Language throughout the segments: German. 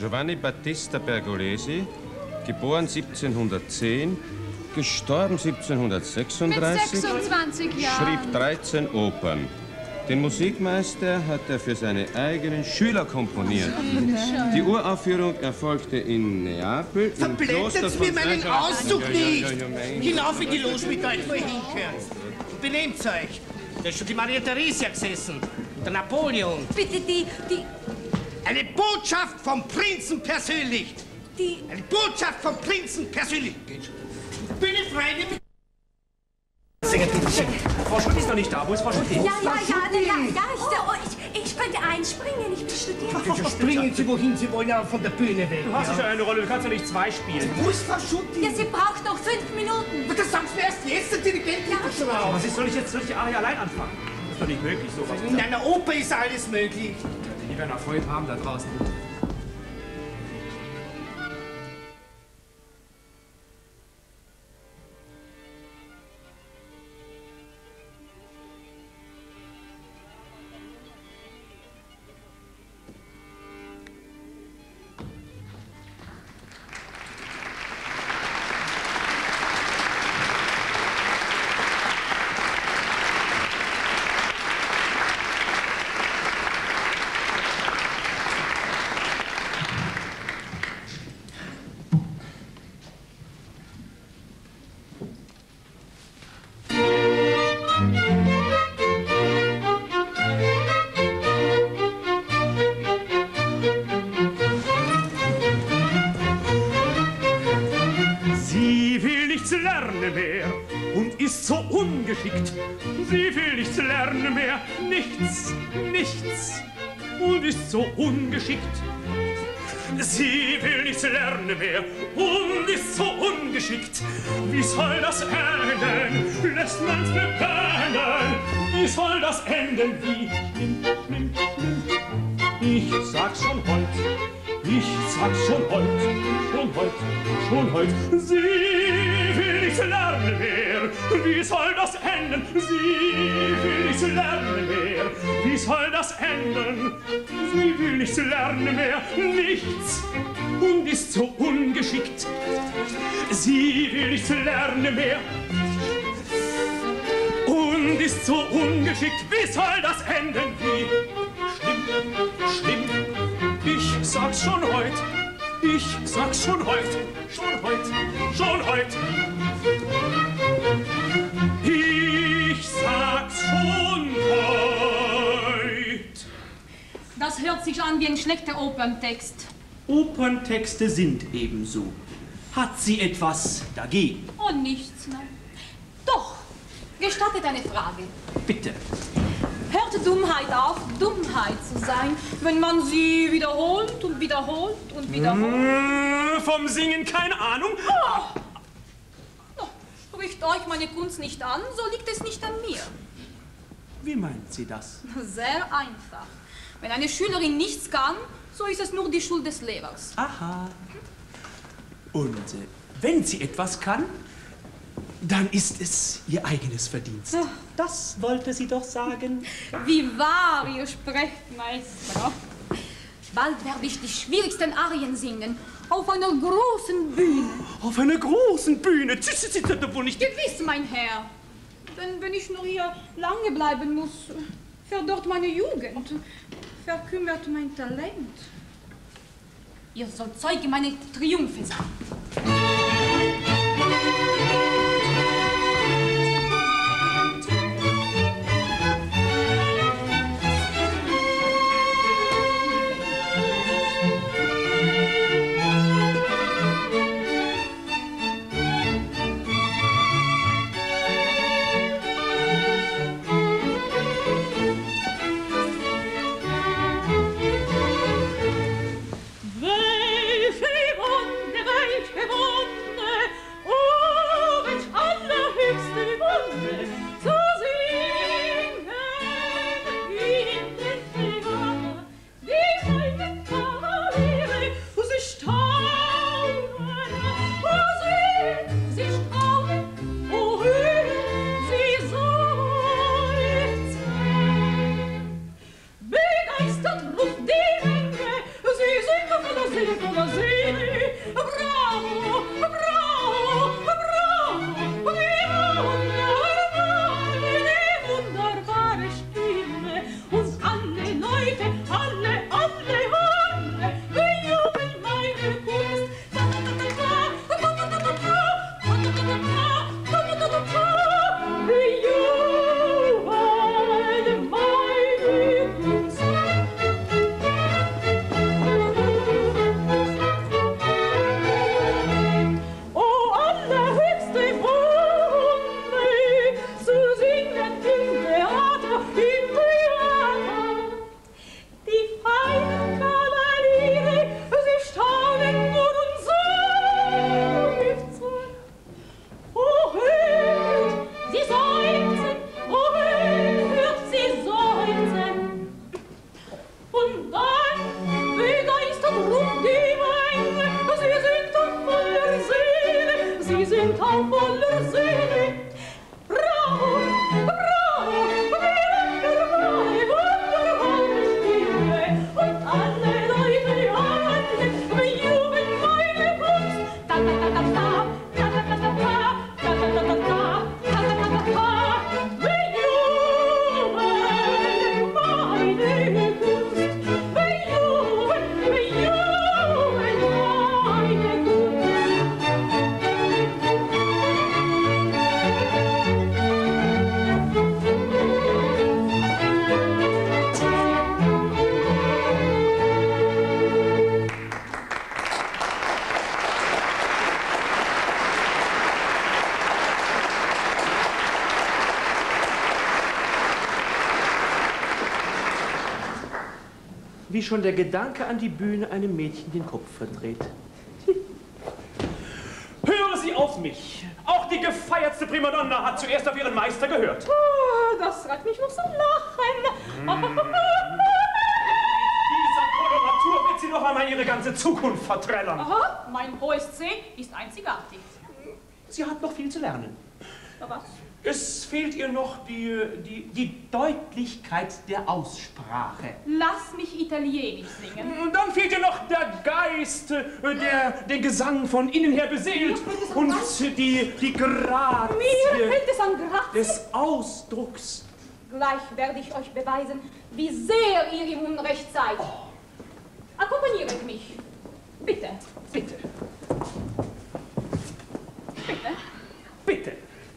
Giovanni Battista Pergolesi, geboren 1710, gestorben 1736, mit 26 Jahren. schrieb 13 Opern. Den Musikmeister hat er für seine eigenen Schüler komponiert. Die Uraufführung erfolgte in Neapel. Verblendet mir meinen Auszug nicht! Hinauf in die Loge mit euch, wo ihr hingehört. Benehmt euch! Da ist schon die Maria Theresia gesessen. Und der Napoleon. Bitte, die... Eine Botschaft vom Prinzen persönlich! Eine Botschaft vom Prinzen persönlich! Bühne frei, Frau Schutt ist noch nicht da. Wo ist Frau Schutt? Ja, ich könnte einspringen. Ich bin Studierende. Ja, springen Sie, wohin Sie wollen, aber von der Bühne weg. Du hast ja schon eine Rolle, du kannst doch nicht zwei spielen. Wo ist Frau Schutt? Ja, sie braucht noch 5 Minuten. Das sagen Sie erst jetzt, der Dirigent geht doch schon auf. Was ist, soll ich jetzt die Arie allein anfangen? Das ist doch nicht möglich, sowas. In einer Oper ist alles möglich. Die werden auch Freude haben da draußen. So ungeschickt, sie will nichts lernen mehr, nichts und ist so ungeschickt. Sie will nichts lernen mehr und ist so ungeschickt. Wie soll das enden? Lässt man's bewähnen? Wie soll das enden? Wie schlimm. Ich sag's schon heut. Ich sag's schon heut. Sie will nichts lernen mehr. Wie soll das enden? Sie will nichts lernen mehr. Wie soll das enden? Sie will nichts lernen mehr. Nichts und ist so ungeschickt. Sie will nichts lernen mehr. Und ist so ungeschickt. Wie soll das enden? Wie schlimm. Ich sag's schon heut. Ich sag's schon heut. Schon heut. Ich sag's schon heut. Das hört sich an wie ein schlechter Operntext. Operntexte sind ebenso. Hat sie etwas dagegen? Oh, nichts, nein. Doch, gestattet eine Frage. Bitte. Hört Dummheit auf, Dummheit zu sein, wenn man sie wiederholt und wiederholt und wiederholt? Vom Singen keine Ahnung? Oh. Spricht euch meine Kunst nicht an, so liegt es nicht an mir. Wie meint sie das? Sehr einfach. Wenn eine Schülerin nichts kann, so ist es nur die Schuld des Lehrers. Aha. Und wenn sie etwas kann, dann ist es ihr eigenes Verdienst. Ja. Das wollte sie doch sagen. Wie wahr ihr sprecht, Meister. Bald werde ich die schwierigsten Arien singen. Auf einer großen Bühne. Auf einer großen Bühne? Das wohl nicht. Gewiss, mein Herr. Denn wenn ich nur hier lange bleiben muss, verdorrt meine Jugend, verkümmert mein Talent. Ihr sollt Zeuge meiner Triumphe sein. meiner Seele. Bravo, bravo, bravo, die wunderbare Stimme. Und alle Leute, alle bejubeln meine Kunst. Wie schon der Gedanke an die Bühne einem Mädchen den Kopf verdreht. Hören Sie auf mich! Auch die gefeiertste Primadonna hat zuerst auf ihren Meister gehört. Oh, das treibt mich noch so lachen. Dieser Koloratur wird sie noch einmal ihre ganze Zukunft verträllern. Aha, mein hohes C ist einzigartig. Sie hat noch viel zu lernen. Na was? Es fehlt ihr noch die Deutlichkeit der Aussprache. Lass mich Italienisch singen. Und dann fehlt ihr noch der Geist, der Gesang von innen her beseelt und die Grazie Mir fehlt es an Grazie. des Ausdrucks. Gleich werde ich euch beweisen, wie sehr ihr im Unrecht seid. Akkompagniert mich. Bitte. Bitte. Bitte. Bitte.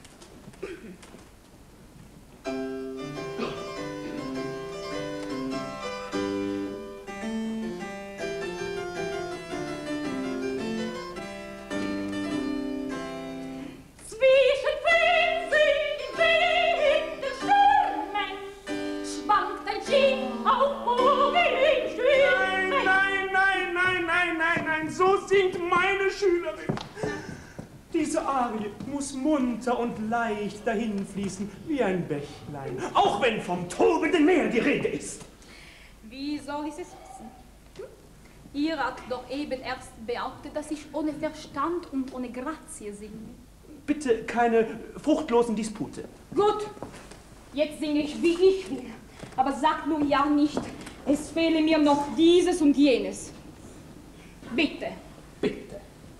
Diese Arie muss munter und leicht dahinfließen wie ein Bächlein, auch wenn vom tobenden Meer die Rede ist. Wie soll ich es wissen? Ihr habt doch eben erst behauptet, dass ich ohne Verstand und ohne Grazie singe. Bitte keine fruchtlosen Dispute. Gut, jetzt singe ich, wie ich will. Aber sagt nur ja nicht, es fehle mir noch dieses und jenes. Bitte. Bitte.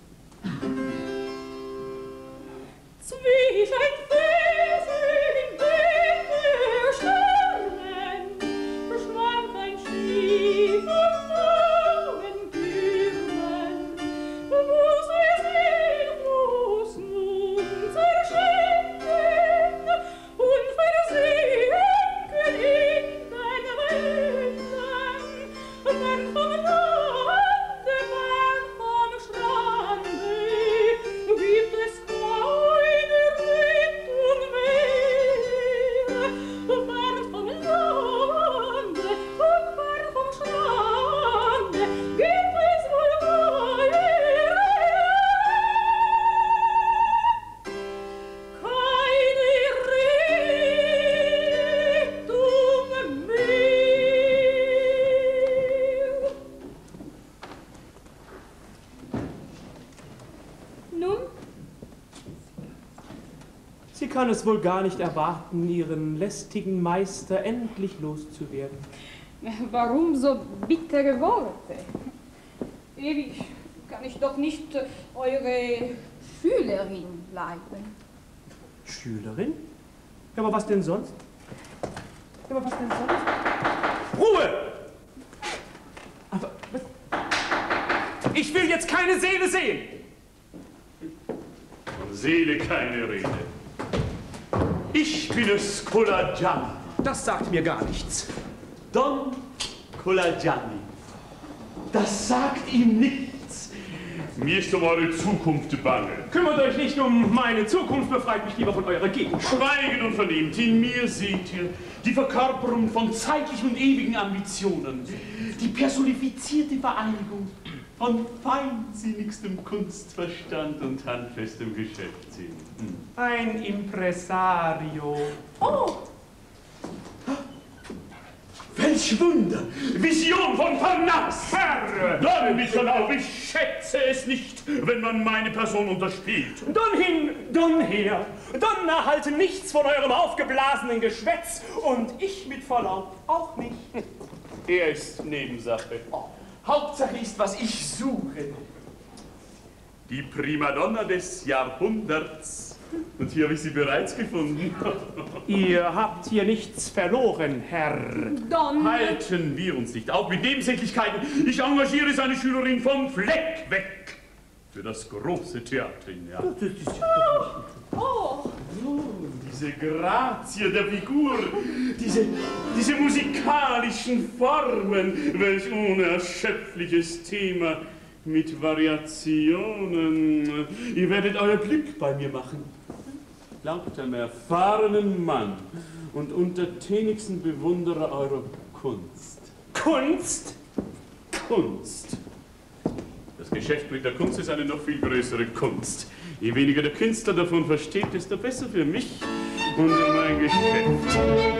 Zwischen Felsen im Bett der Sternen schwankt ein Schiff und Morgentürmen, wo sie sinnlos nun zerschellen und versinken in den Wellen, wenn vom Lande, wenn vom Strande gibt es Sie kann es wohl gar nicht erwarten, ihren lästigen Meister endlich loszuwerden. Warum so bittere Worte? ewig kann ich doch nicht eure Schülerin bleiben. Schülerin? Ja, aber was denn sonst? Ja, aber was denn sonst? Ruhe! Aber was? Ich will jetzt keine Seele sehen! Von Seele keine Rede. Ich bin es, Colagiani. Das sagt mir gar nichts. Don Colagiani. Das sagt ihm nichts. Mir ist um eure Zukunft bange. Kümmert euch nicht um meine Zukunft, befreit mich lieber von eurer Gegend. Schweigend und vernehmt, in mir seht ihr die Verkörperung von zeitlichen und ewigen Ambitionen. Die personifizierte Vereinigung von feinsinnigstem Kunstverstand und handfestem Geschäftssinn. Ein Impresario. Oh! Welch Wunder! Vision von Parnasse! Herr! Dann, Nikolaus, ich schätze es nicht, wenn man meine Person unterspielt. Dann hin, dann her. Dann erhalte nichts von eurem aufgeblasenen Geschwätz und ich mit Verlaub auch nicht. Er ist Nebensache. Hauptsache ist, was ich suche. Die Primadonna des Jahrhunderts. Und hier habe ich sie bereits gefunden. Ihr habt hier nichts verloren, Herr. Dann... Halten wir uns nicht auf mit Nebensächlichkeiten. Ich engagiere seine Schülerin vom Fleck weg. Für das große Theater in Jahr. Oh! Diese Grazie der Figur, diese musikalischen Formen, welch unerschöpfliches Thema mit Variationen. Ihr werdet euer Glück bei mir machen. Glaubt einem erfahrenen Mann und untertänigsten Bewunderer eurer Kunst. Kunst? Kunst. Das Geschäft mit der Kunst ist eine noch viel größere Kunst. Je weniger der Künstler davon versteht, desto besser für mich und mein Geschäft.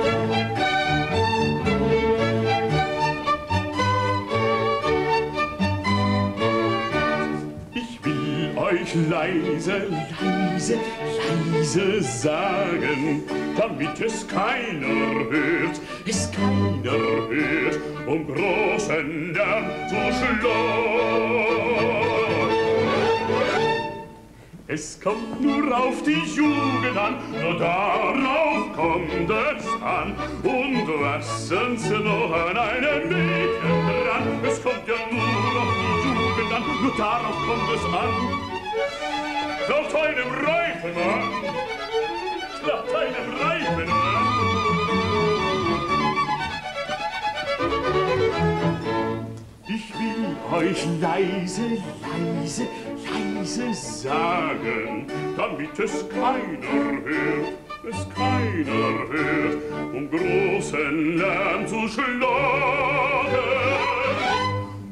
Ich will euch leise, leise, leise sagen, damit es keiner hört, um großen Lärm zu schlagen. Es kommt nur auf die Jugend an, nur darauf kommt es an. Und was uns noch an einem Mädchen dran, es kommt ja nur auf die Jugend an, nur darauf kommt es an. Glaubt einem reifen Mann, glaubt einem reifen Mann. Ich will euch leise, leise, leise sagen, damit es keiner hört, um großen Lärm zu schlagen,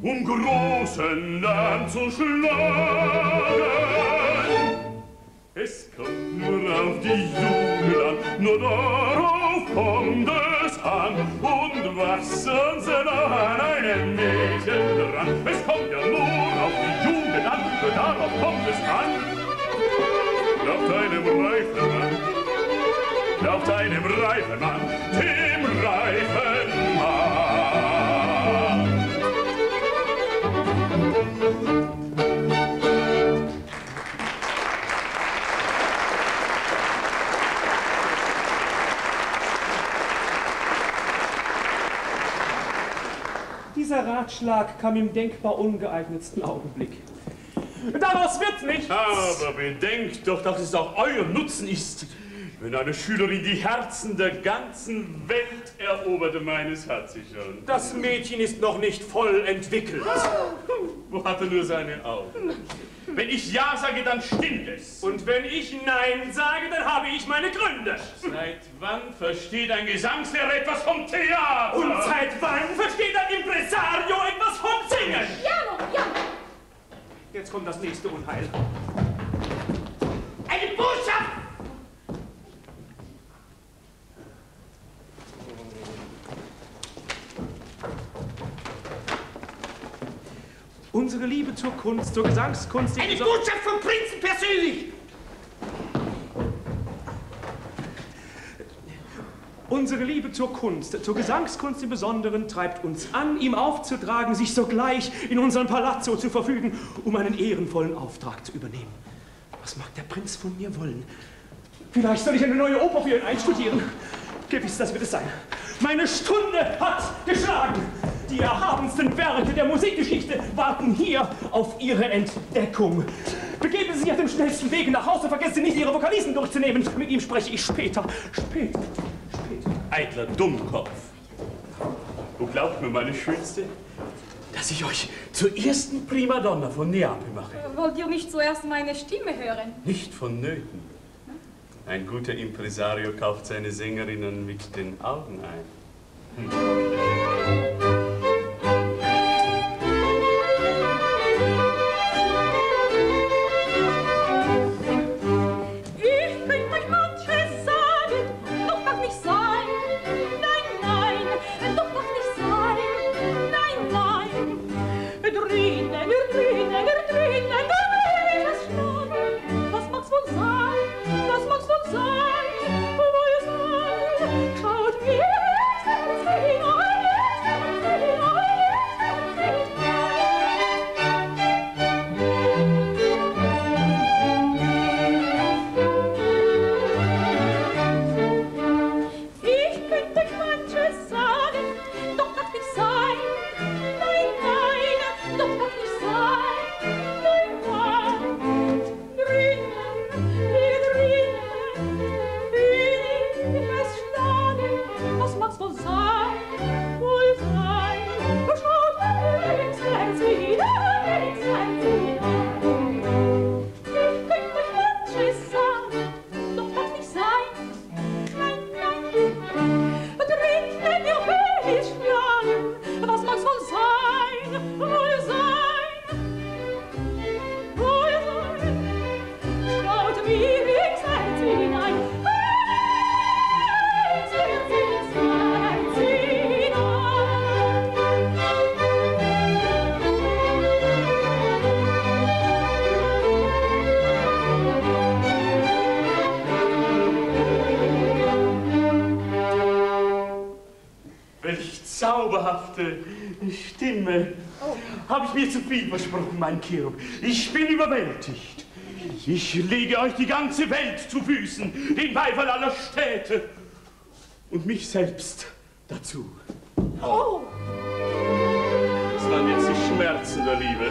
Es kommt nur auf die Jugend an, nur darauf kommt es an. Und was uns noch an einem Mädchen dran, es kommt ja nur auf die Jugend an, nur darauf kommt es an. Glaubt einem reifen Mann, dem reifen Mann. Dieser Ratschlag kam im denkbar ungeeignetsten Augenblick. Daraus wird nichts! Aber bedenkt doch, dass es auch euer Nutzen ist, wenn eine Schülerin die Herzen der ganzen Welt eroberte. Meines hat sie schon. Das Mädchen ist noch nicht voll entwickelt. Wo hat er nur seine Augen? Wenn ich Ja sage, dann stimmt es. Und wenn ich Nein sage, dann habe ich meine Gründe. Seit wann versteht ein Gesangslehrer etwas vom Theater? Und seit wann versteht ein Impresario etwas vom Singen? Piano, piano! Jetzt kommt das nächste Unheil. Eine Botschaft! Unsere Liebe zur Kunst, zur Gesangskunst... Eine Botschaft vom Prinzen persönlich! Unsere Liebe zur Kunst, zur Gesangskunst im Besonderen, treibt uns an, ihm aufzutragen, sich sogleich in unserem Palazzo zu verfügen, um einen ehrenvollen Auftrag zu übernehmen. Was mag der Prinz von mir wollen? Vielleicht soll ich eine neue Oper für ihn einstudieren. Gewiss, das wird es sein. Meine Stunde hat geschlagen. Die erhabensten Werke der Musikgeschichte warten hier auf Ihre Entdeckung. Begeben Sie sich auf dem schnellsten Wege nach Hause, vergessen Sie nicht, Ihre Vokalisten durchzunehmen. Mit ihm spreche ich später. Später. Eitler Dummkopf. Du glaubt mir, meine Schönste, dass ich euch zur ersten Primadonna von Neapel mache. Wollt ihr nicht zuerst meine Stimme hören? Nicht vonnöten. Ein guter Impresario kauft seine Sängerinnen mit den Augen ein. Zauberhafte Stimme. Oh. Habe ich mir zu viel versprochen, mein Cherub? Ich bin überwältigt. Ich lege euch die ganze Welt zu Füßen, den Beifall aller Städte und mich selbst dazu. Oh. Das waren jetzt die Schmerzen der Liebe.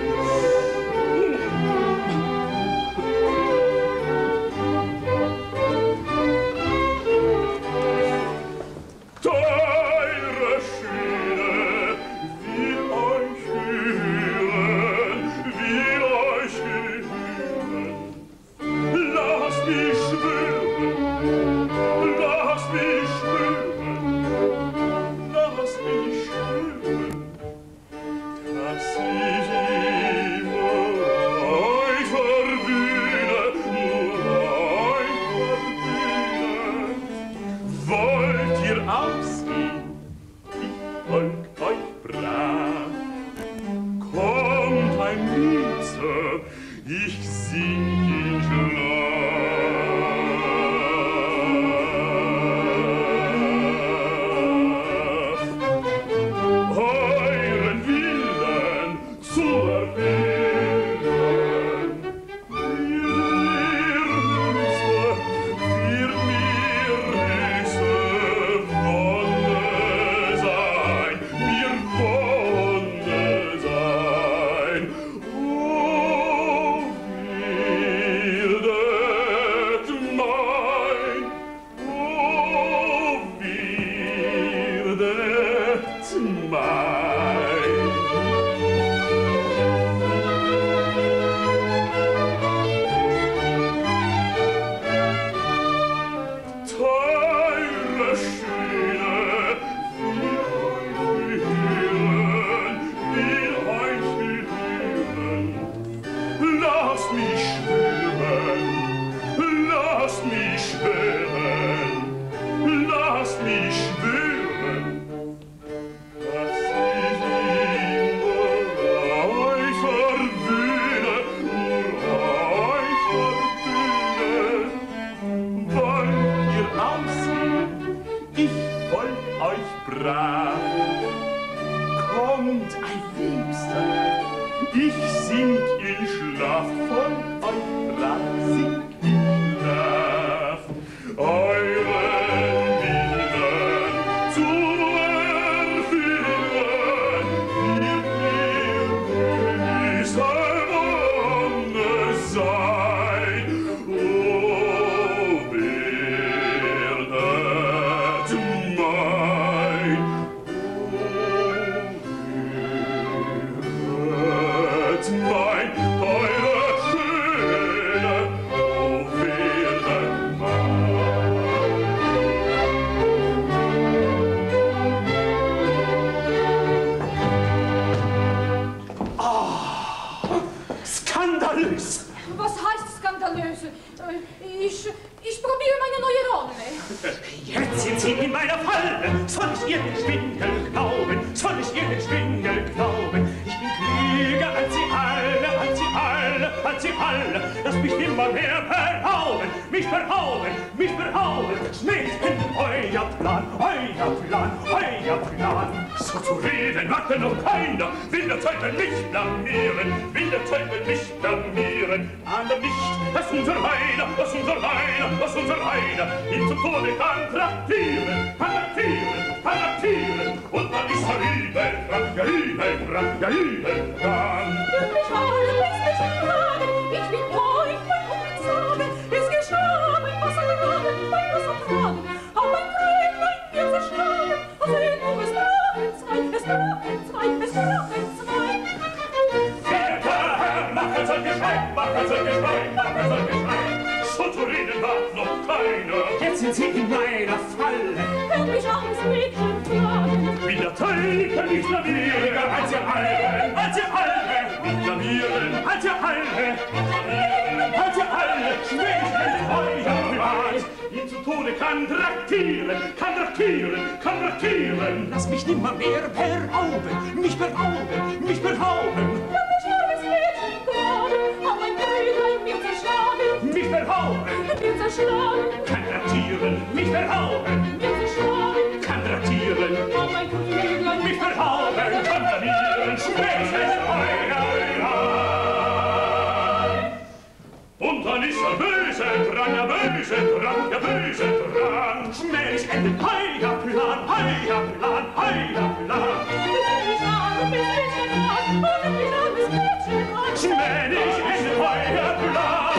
Dass ich und ein Liebster. Ich sing in Schlaf von euch, brav sing in Schlaf. Euren Willen zu erfüllen, wird dieser Wonne sein. O, werdet mein, mein, eure Schöne, o, werdet mein. Skandalös! Was heißt skandalös? Ich probiere meine neue Rolle. Jetzt sind Sie in meiner Falle. Soll ich ihr den Schwindel glauben? Soll ich ihr den Schwindel glauben? Ich bin klüger als Sie alle, als Sie alle, als Sie alle. Lass mich nimmer mehr verhauen, mich verhauen, mich verhauen. Nicht in euer Plan, euer Plan, euer Plan. So zu reden warte noch keiner. Will der Teufel mich blamieren, will der Teufel mich blamieren. Ander nicht, dass unser Einer, dass unser Einer, dass unser Einer ihn zum Tode kann traktieren, kann traktieren, kann traktieren. Und dann ist er übel dran, ja übel dran, ja übel dran. Mich alle, lässt mich fragen, ich will euch mein Unglück sagen. Es geschah, mein Wassertragen, mein Wassertragen. Auch mein Kräflein wird zerschlagen. Also nur es brachen zwei, es brachen zwei, es brachen zwei. Verehrter Herr, machen soll Geschrei, machen soll Geschrei, machen soll Geschrei. So zu reden hat noch keiner. Jetzt sind Sie in meiner Falle. Hört mich armes Mädchen klagen. Wie der Teufel mich blamieren, als ihr alle, als ihr alle, mich blamieren, als ihr alle, als ihr alle, schwächt euer Plan. Ihn zu Tode kann traktieren, kann traktieren, kann traktieren. Lass mich nimmer mehr berauben, mich berauben, mich berauben. Hört mich armes Mädchen klagen. Auch mein Kräflein wird zerschlagen. Mich berauben, Wird zerschlagen. kann traktieren, mich berauben, Wird zerschlagen. kann traktieren. Auch mein Kräflein Mich verhauen, kontaminieren, schwächt euer Plan. Und dann ist er böse dran, ja böse dran, ja böse dran. Schmählich endet euer Plan, euer Plan, euer Plan. Schmählich endet euer Plan.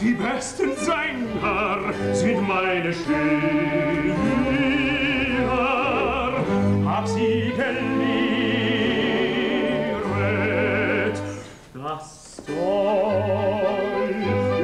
Die besten Sänger sind meine Schüler. Hab sie gelehrt, das soll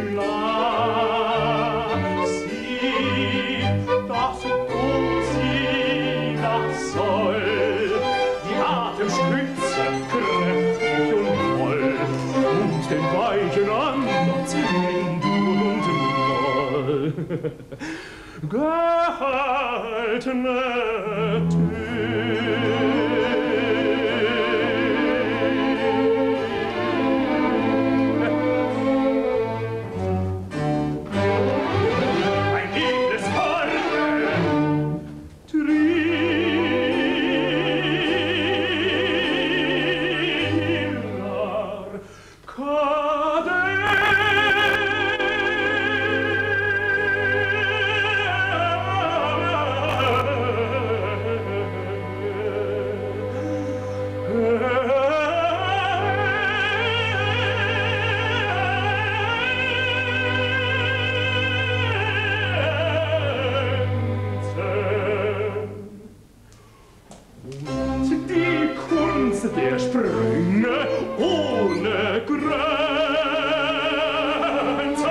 sie, das tut sie, das soll die Atemstütze kräftig und voll und den weichen Ansatz in Dur und Moll. Gehaltene der Sprünge ohne Grenzen.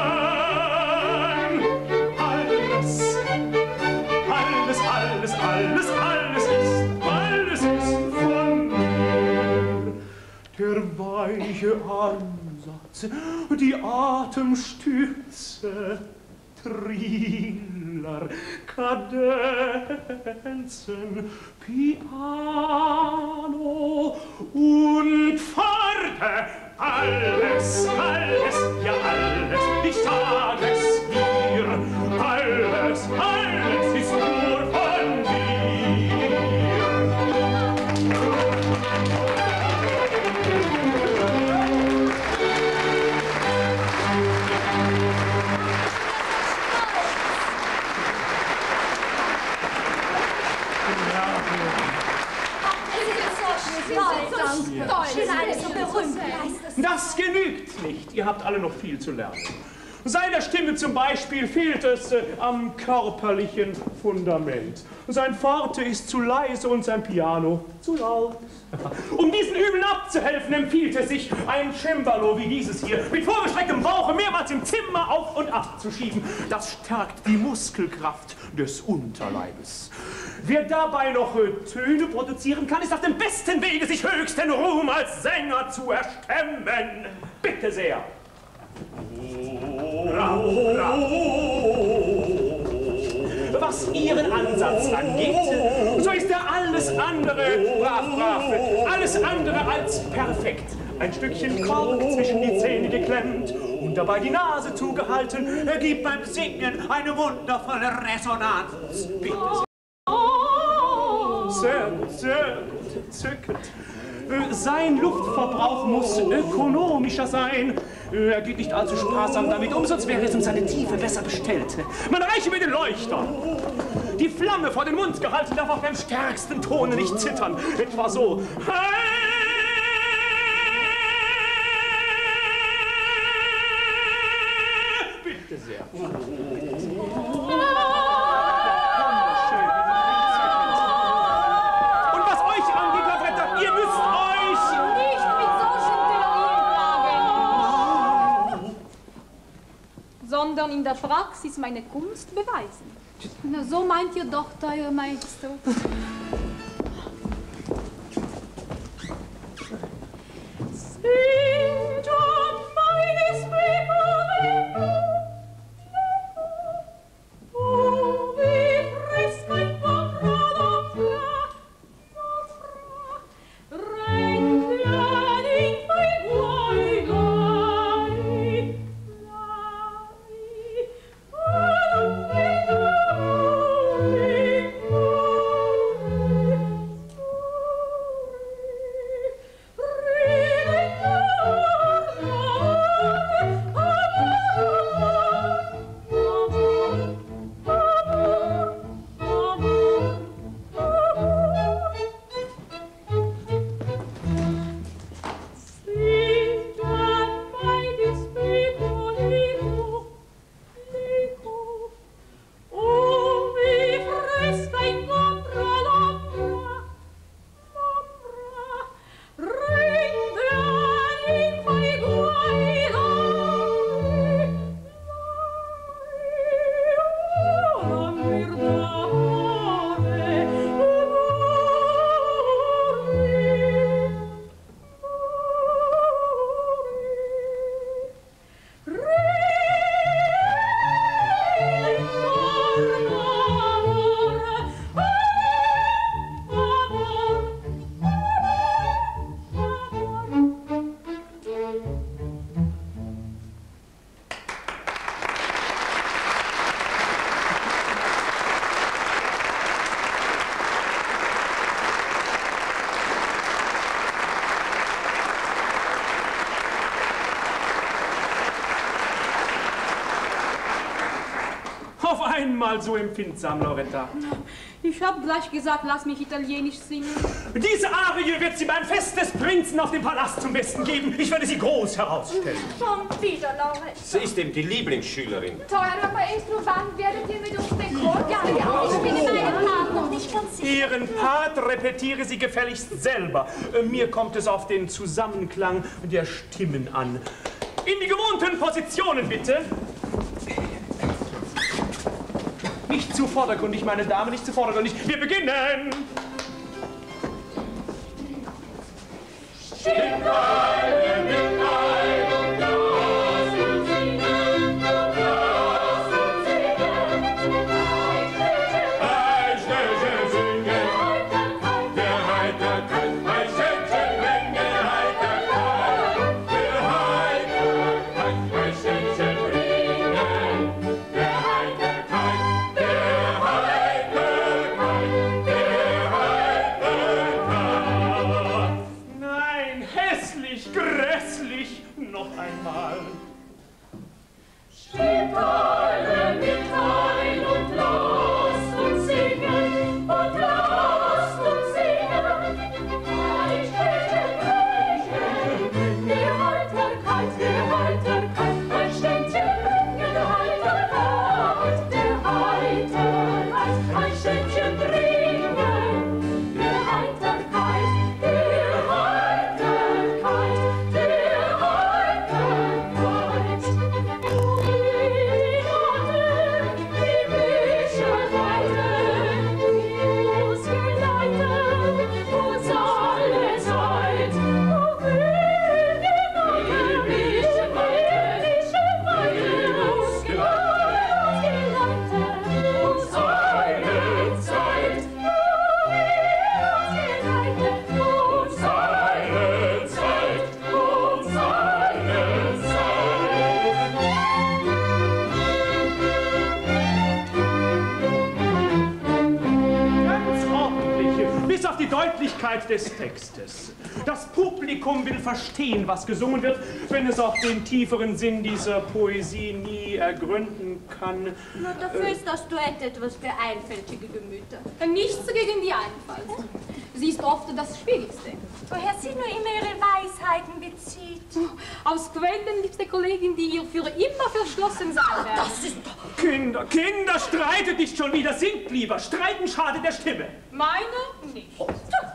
Alles ist von mir. Der weiche Ansatz, die Atemstütze, Triller, Kadenzen, Piano und Pforte. Alles, ja alles, ich sag es dir. Alles ist nur von mir. Das genügt nicht. Ihr habt alle noch viel zu lernen. Seiner Stimme zum Beispiel fehlt es am körperlichen Fundament. Sein Forte ist zu leise und sein Piano zu laut. Um diesen Übeln abzuhelfen, empfiehlt es sich, ein Cembalo wie dieses hier mit vorgestrecktem Bauche mehrmals im Zimmer auf und ab zu schieben. Das stärkt die Muskelkraft des Unterleibes. Wer dabei noch Töne produzieren kann, ist auf dem besten Wege, sich höchsten Ruhm als Sänger zu erstemmen. Bitte sehr. Was Ihren Ansatz angeht, so ist er alles andere, alles andere als perfekt. Ein Stückchen Kork zwischen die Zähne geklemmt und dabei die Nase zugehalten, ergibt beim Singen eine wundervolle Resonanz. Bitte sehr. Sehr gut, zückend. Sein Luftverbrauch muss ökonomischer sein. Er geht nicht allzu sparsam damit um, sonst wäre es um seine Tiefe besser bestellt. Man reiche mir den Leuchter. Die Flamme vor den Mund gehalten darf auch beim stärksten Tone nicht zittern. Etwa so. Bitte sehr. Sondern in der Praxis meine Kunst beweisen. Na, so meint ihr doch, teuer Meister. Sind an meines Begehren, oh, wie frisst mein Paradies, rein klein mein Weiglein. Auf einmal so empfindsam, Loretta. Ich habe gleich gesagt, lass mich Italienisch singen. Diese Arie wird sie beim Fest des Prinzen auf dem Palast zum Besten geben. Ich werde sie groß herausstellen. Schon wieder, Loretta. Sie ist eben die Lieblingsschülerin. Teurer Maestro, wann werdet ihr mit uns bekommen? Ja, ich bin in meinem Part noch nicht ganz sicher. Ihren Part repetiere sie gefälligst selber. Mir kommt es auf den Zusammenklang der Stimmen an. In die gewohnten Positionen, bitte. Nicht zu vordergründig, meine Dame, nicht zu vordergründig. Wir beginnen! Des Textes. Das Publikum will verstehen, was gesungen wird, wenn es auch den tieferen Sinn dieser Poesie nie ergründen kann. Nur dafür ist das Duett etwas für einfältige Gemüter. Nichts gegen die Einfalt. Sie ist oft das Schwierigste. Woher sie nur immer ihre Weisheiten bezieht. Aus Quellen, liebste Kollegin, die ihr für immer verschlossen sein werden. Das ist doch... Kinder, Kinder, streitet nicht schon wieder, singt lieber. Streiten schadet der Stimme. Meine nicht. Oh.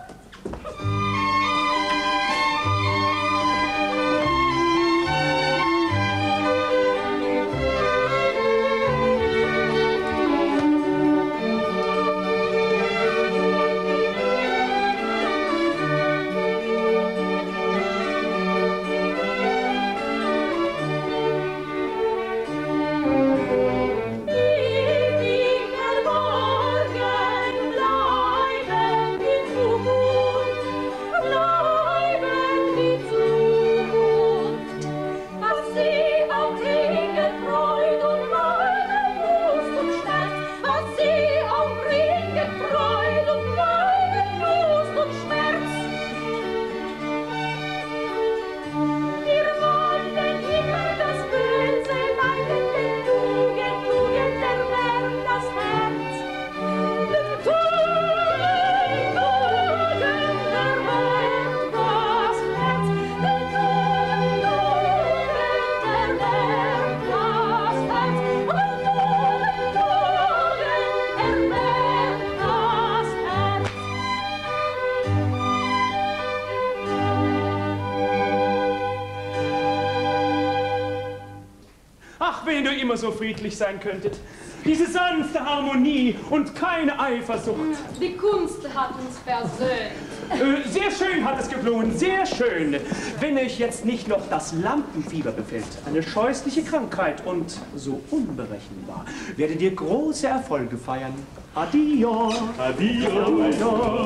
Wenn ihr immer so friedlich sein könntet. Diese sanfte Harmonie und keine Eifersucht. Die Kunst hat uns versöhnt. Sehr schön hat es geklungen, sehr schön. Wenn euch jetzt nicht noch das Lampenfieber befällt, eine scheußliche Krankheit und so unberechenbar, werdet ihr große Erfolge feiern. Addio. Addio. Addio.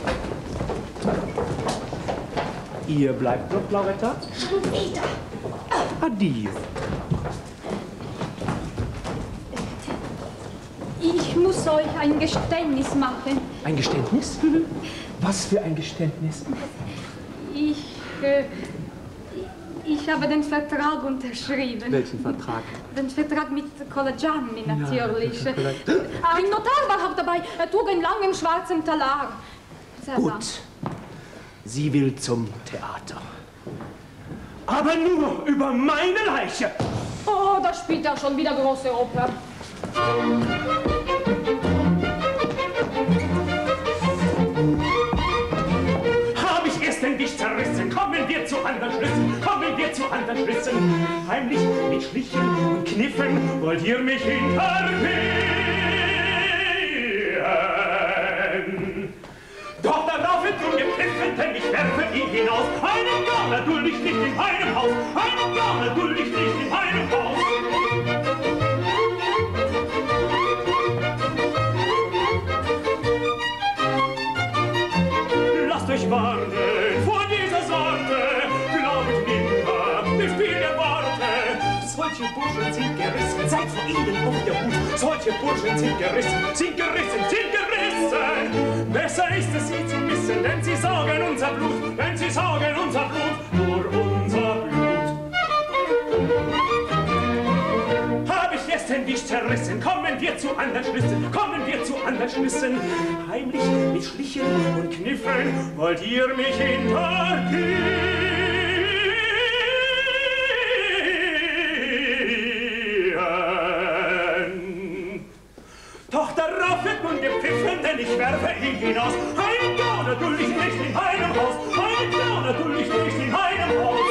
Ihr bleibt noch, Loretta? Schon wieder. Addio. Ich muss euch ein Geständnis machen. Ein Geständnis? Was für ein Geständnis? Ich habe den Vertrag unterschrieben. Welchen Vertrag? Den Vertrag mit Colagiani natürlich. Ein Notar war auch dabei. Er trug einen langen schwarzen Talar. Sehr Gut. lang. Sie will zum Theater. Aber nur über meine Leiche. Oh, da spielt er schon wieder große Oper. Hab ich erst in dich zerrissen, kommen wir zu anderen Schlüssen, kommen wir zu anderen Schlüssen. Heimlich mit Schlichen und Kniffen wollt ihr mich hintergehen. Doch darauf wird nun gepfiffen, denn ich werfe ihn hinaus. Einen Gauner duld ich nicht in meinem Haus, einen Gauner duld ich nicht in meinem Haus. Lasst euch warnen vor dieser Sorte, glaubet nimmer dem Spiel der Worte. Solche Burschen sind gerissen, seid vor ihnen auf der Hut. Solche Burschen sind gerissen, sind gerissen, sind gerissen. Besser ist es, sie zu missen, denn sie saugen unser Blut, denn sie saugen unser Blut, nur unser Blut. Hab ich erst in dich zerrissen, kommen wir zu anderen Schlüssen, kommen wir zu anderen Schlüssen. Heimlich mit Schlichen und Kniffen wollt ihr mich hintergehen. Doch darauf wird nun gepfiffen, denn ich werfe ihn hinaus. Ein Gauner duld ich nicht in meinem Haus, ein Gauner duld ich nicht in meinem Haus.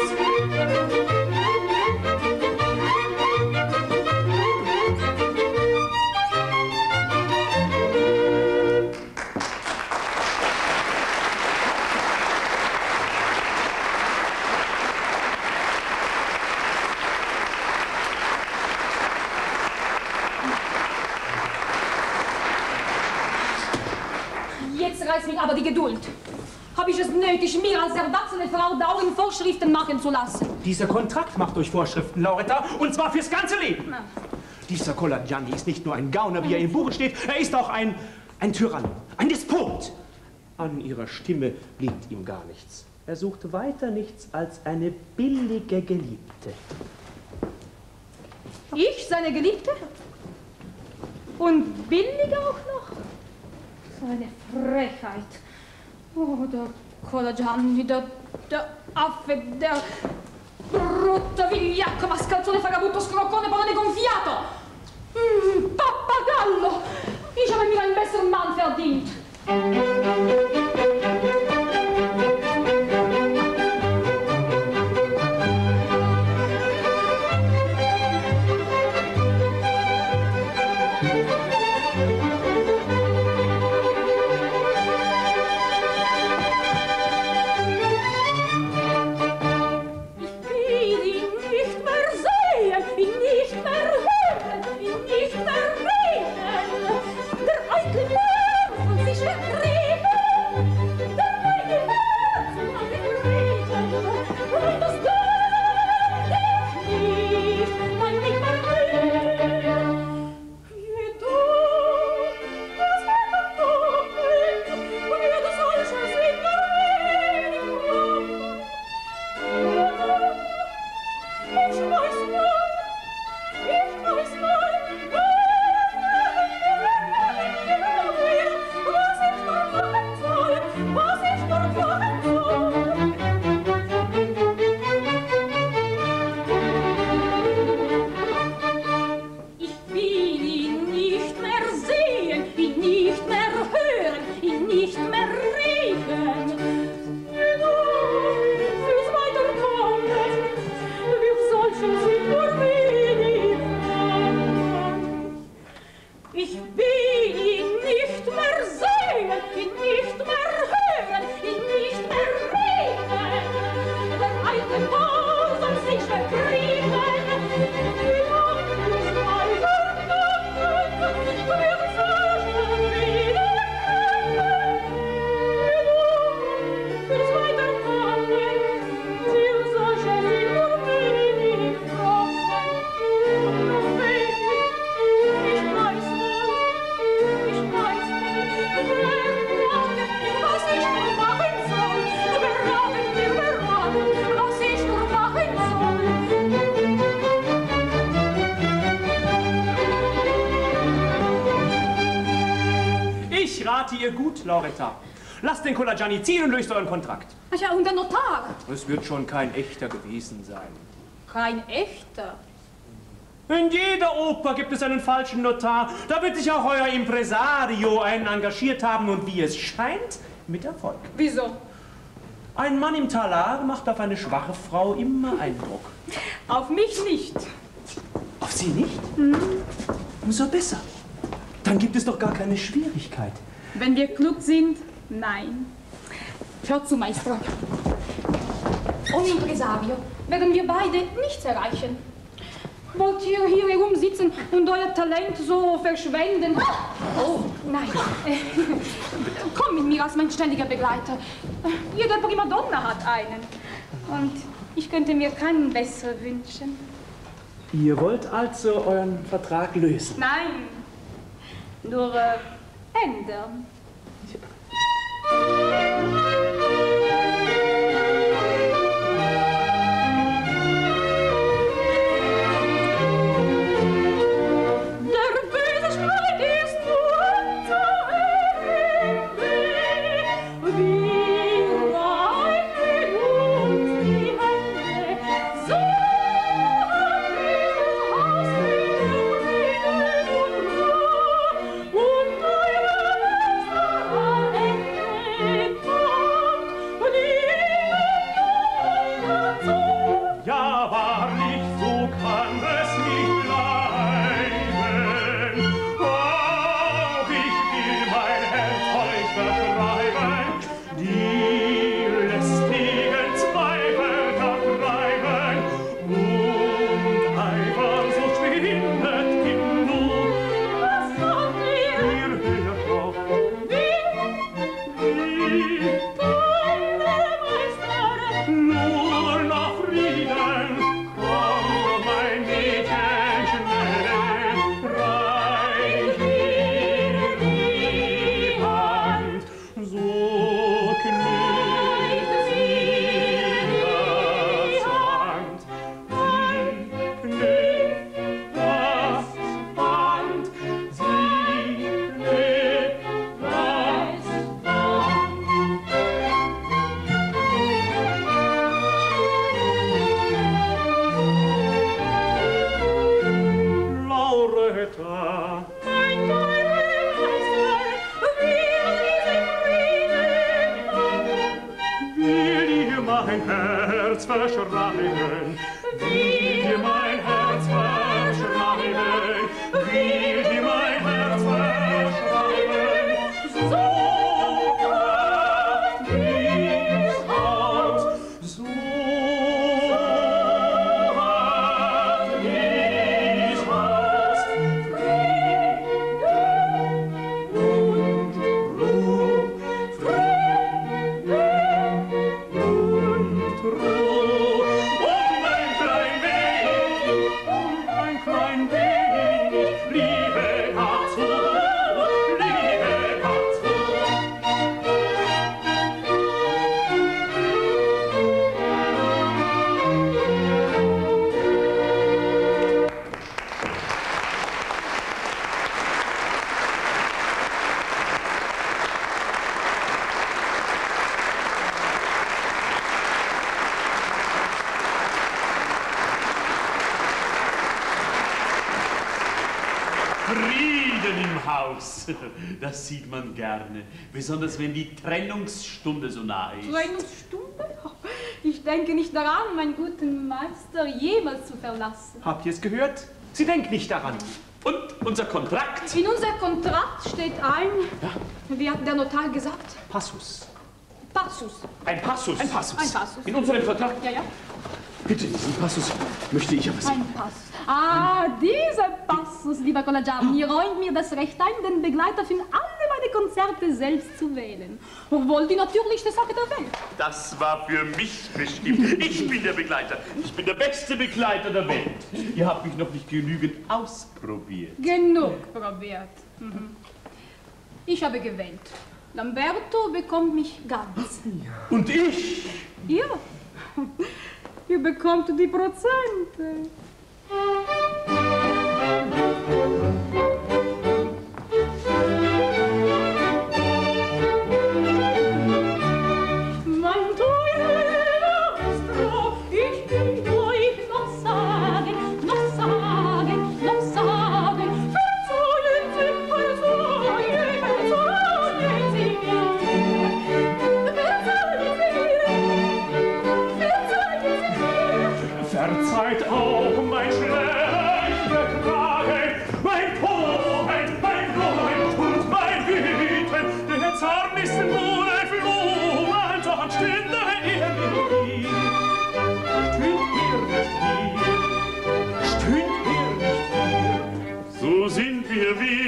Jetzt reißt mich aber die Geduld. Habe ich es nötig, mir als erwachsene Frau dauernd Vorschriften machen zu lassen? Dieser Kontrakt macht euch Vorschriften, Lauretta, und zwar fürs ganze Leben. Na. Dieser Colagiani ist nicht nur ein Gauner, wie er im Buche steht, er ist auch ein Tyrann, ein Despot. An ihrer Stimme liegt ihm gar nichts. Er sucht weiter nichts als eine billige Geliebte. Ich, seine Geliebte? Und billig auch noch? So eine Frechheit. Oh, der Colagiani, der Affe, der brutto vigliacco, mascalzone, vagabundo, scroccone, pallone gonfiato. Pappagallo! Ich habe mir einen besseren Mann verdient. Rate ihr gut, Lauretta. Lasst den Colagiani ziehen und löst euren Kontrakt. Ach ja, und der Notar? Es wird schon kein echter gewesen sein. Kein echter? In jeder Oper gibt es einen falschen Notar. Da wird sich auch euer Impresario einen engagiert haben und wie es scheint, mit Erfolg. Wieso? Ein Mann im Talar macht auf eine schwache Frau immer Eindruck. Auf mich nicht. Auf Sie nicht? Umso besser. Dann gibt es doch gar keine Schwierigkeit. Wenn wir klug sind, nein. Hör zu, Maestro. Ohne Impresario werden wir beide nichts erreichen. Wollt ihr hier herumsitzen und euer Talent so verschwenden? Oh, nein. Komm mit mir als mein ständiger Begleiter. Jede Primadonna hat einen. Und ich könnte mir keinen besseren wünschen. Ihr wollt also euren Vertrag lösen? Nein, nur ändern. Das sieht man gerne, besonders wenn die Trennungsstunde so nahe ist. Trennungsstunde? Ich denke nicht daran, meinen guten Meister jemals zu verlassen. Habt ihr es gehört? Sie denkt nicht daran. Und unser Kontrakt? In unser Kontrakt steht ein, wie hat der Notar gesagt? Passus. Passus. Ein Passus. Ein Passus. Ein Passus. In unserem Vertrag? Ja, ja. Bitte, diesen Passus möchte ich aber sehen. Ein Passus. Ah, dieser Passus, lieber Colagiani, räumt mir das Recht ein, den Begleiter für alle meine Konzerte selbst zu wählen. Obwohl die natürlichste Sache der Welt. Das war für mich bestimmt. Ich bin der Begleiter. Ich bin der beste Begleiter der Welt. Ihr habt mich noch nicht genügend ausprobiert. Genug probiert. Ich habe gewählt. Lamberto bekommt mich ganz. Und ich? Ihr? Ihr bekommt die Prozente.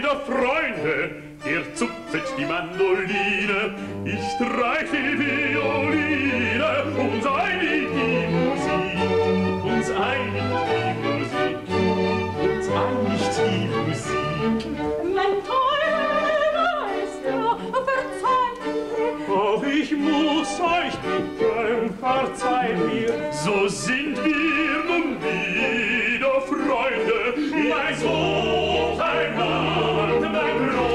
wieder Freunde, er zupfet die Mandoline, ich streiche die Violine, uns einigt die Musik, uns einigt die Musik, uns einigt die Musik. Mein teurer Meister, verzeiht mir. Auch ich muss euch bitten, verzeiht mir, so sind wir nun wieder Freunde, mein Sohn, ein Mann, mein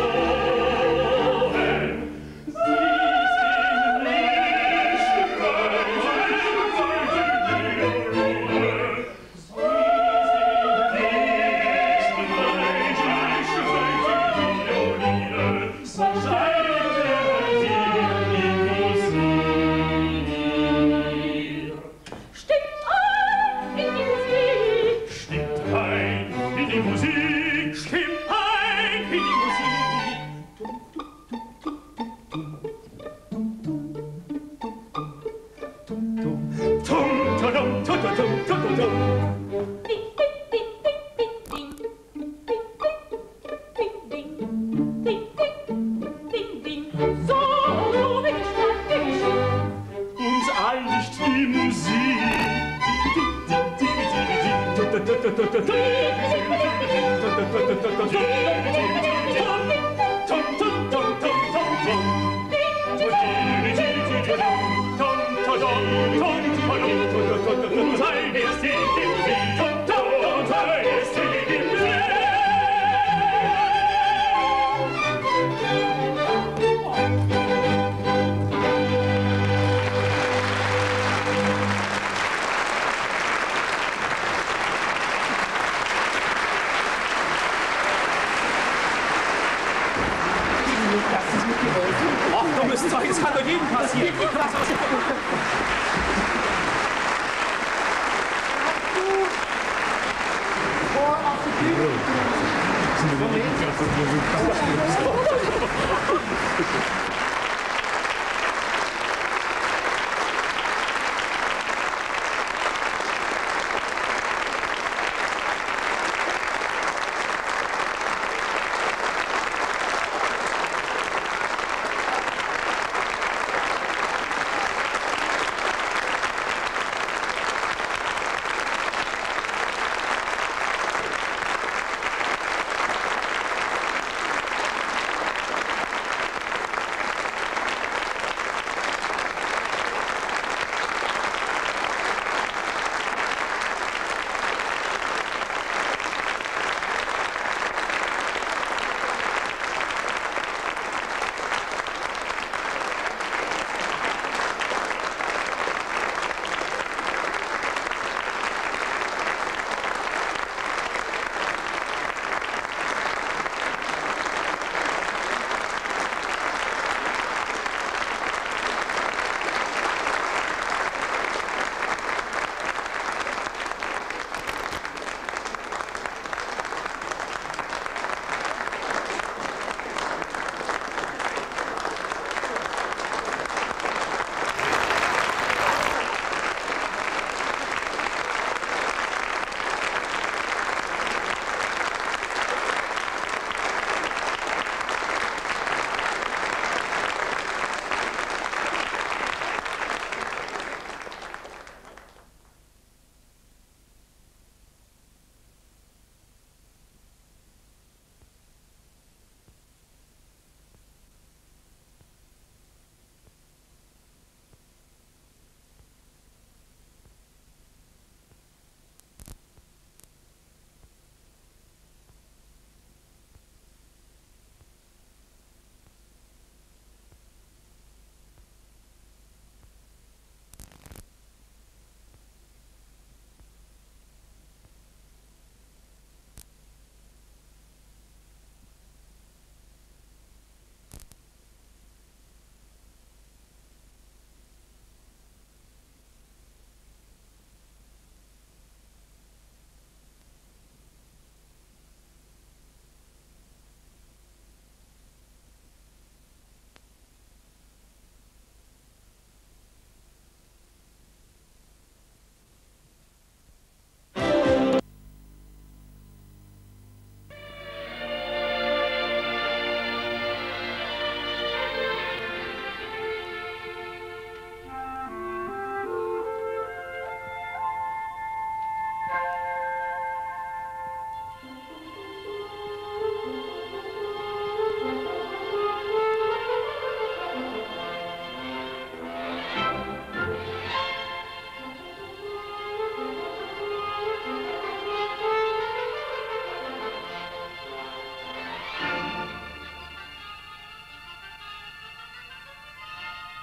Blumen. Sie sind nicht Freunde, Ach, dummes Zeug, es kann doch jedem passieren.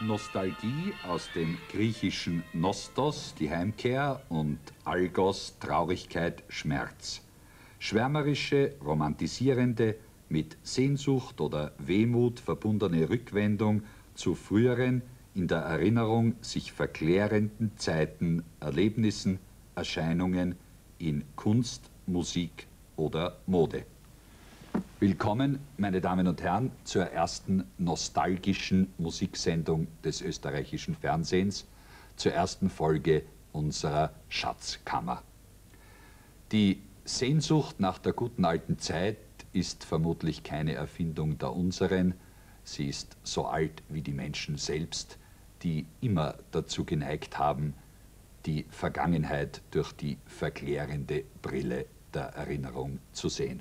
Nostalgie aus dem griechischen Nostos, die Heimkehr, und Algos, Traurigkeit, Schmerz. Schwärmerische, romantisierende, mit Sehnsucht oder Wehmut verbundene Rückwendung zu früheren, in der Erinnerung sich verklärenden Zeiten, Erlebnissen, Erscheinungen in Kunst, Musik oder Mode. Willkommen, meine Damen und Herren, zur ersten nostalgischen Musiksendung des österreichischen Fernsehens, zur ersten Folge unserer Schatzkammer. Die Sehnsucht nach der guten alten Zeit ist vermutlich keine Erfindung der unseren. Sie ist so alt wie die Menschen selbst, die immer dazu geneigt haben, die Vergangenheit durch die verklärende Brille der Erinnerung zu sehen.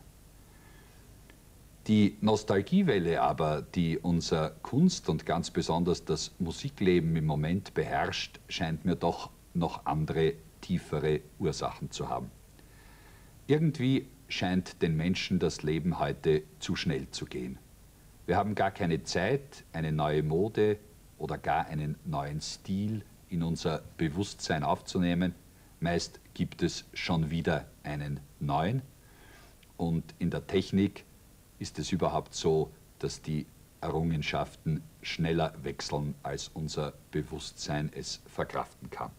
Die Nostalgiewelle aber, die unser Kunst- und ganz besonders das Musikleben im Moment beherrscht, scheint mir doch noch andere, tiefere Ursachen zu haben. Irgendwie scheint den Menschen das Leben heute zu schnell zu gehen. Wir haben gar keine Zeit, eine neue Mode oder gar einen neuen Stil in unser Bewusstsein aufzunehmen. Meist gibt es schon wieder einen neuen. Und in der Technik ist es überhaupt so, dass die Errungenschaften schneller wechseln, als unser Bewusstsein es verkraften kann.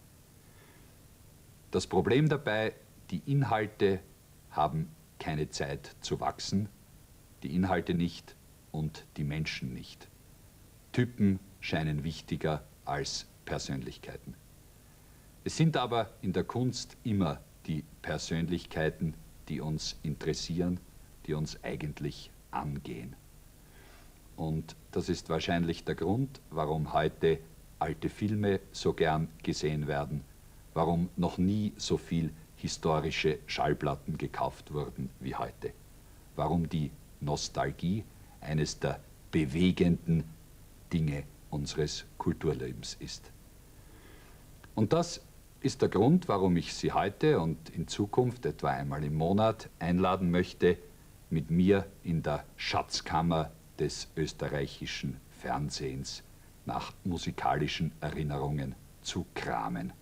Das Problem dabei, die Inhalte haben keine Zeit zu wachsen, die Inhalte nicht und die Menschen nicht. Typen scheinen wichtiger als Persönlichkeiten. Es sind aber in der Kunst immer die Persönlichkeiten, die uns interessieren, die uns eigentlich angehen. Und das ist wahrscheinlich der Grund, warum heute alte Filme so gern gesehen werden, warum noch nie so viel historische Schallplatten gekauft wurden wie heute, warum die Nostalgie eines der bewegenden Dinge unseres Kulturlebens ist. Und das ist der Grund, warum ich Sie heute und in Zukunft etwa einmal im Monat einladen möchte, mit mir in der Schatzkammer des österreichischen Fernsehens nach musikalischen Erinnerungen zu kramen.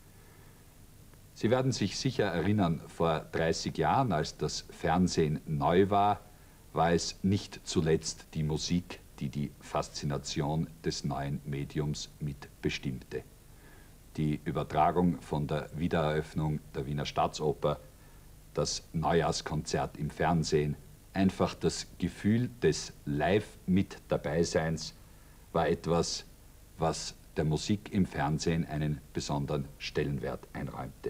Sie werden sich sicher erinnern, vor 30 Jahren, als das Fernsehen neu war, war es nicht zuletzt die Musik, die die Faszination des neuen Mediums mit bestimmte. Die Übertragung von der Wiedereröffnung der Wiener Staatsoper, das Neujahrskonzert im Fernsehen, einfach das Gefühl des Live-mit-Dabeiseins war etwas, was der Musik im Fernsehen einen besonderen Stellenwert einräumte.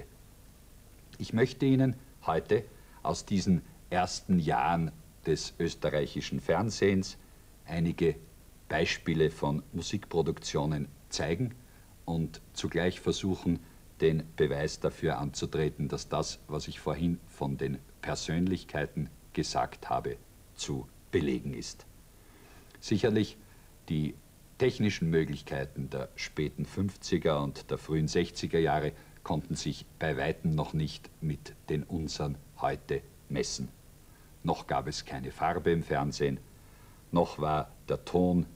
Ich möchte Ihnen heute aus diesen ersten Jahren des österreichischen Fernsehens einige Beispiele von Musikproduktionen zeigen und zugleich versuchen, den Beweis dafür anzutreten, dass das, was ich vorhin von den Persönlichkeiten gesagt habe, zu belegen ist. Sicherlich die technischen Möglichkeiten der späten 50er und der frühen 60er Jahre konnten sich bei weitem noch nicht mit den unseren heute messen. Noch gab es keine Farbe im Fernsehen, noch war der Ton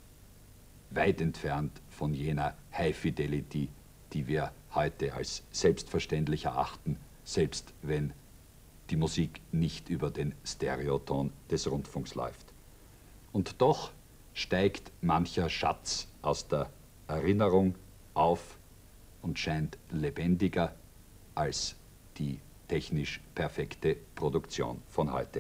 weit entfernt von jener High Fidelity, die wir heute als selbstverständlich erachten, selbst wenn die Musik nicht über den Stereoton des Rundfunks läuft. Und doch steigt mancher Schatz aus der Erinnerung auf und scheint lebendiger als die technisch perfekte Produktion von heute.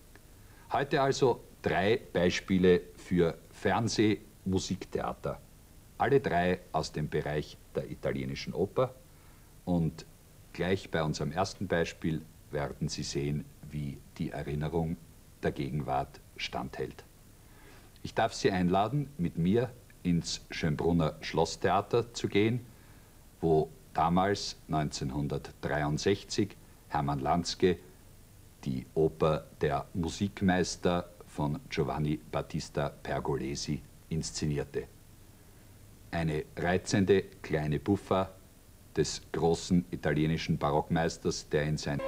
Heute also 3 Beispiele für Fernsehmusiktheater. Alle 3 aus dem Bereich der italienischen Oper. Und gleich bei unserem ersten Beispiel werden Sie sehen, wie die Erinnerung der Gegenwart standhält. Ich darf Sie einladen, mit mir ins Schönbrunner Schlosstheater zu gehen, wo damals 1963 Hermann Lanzke die Oper Der Musikmeister von Giovanni Battista Pergolesi inszenierte. Eine reizende kleine Buffa des großen italienischen Barockmeisters, der in sein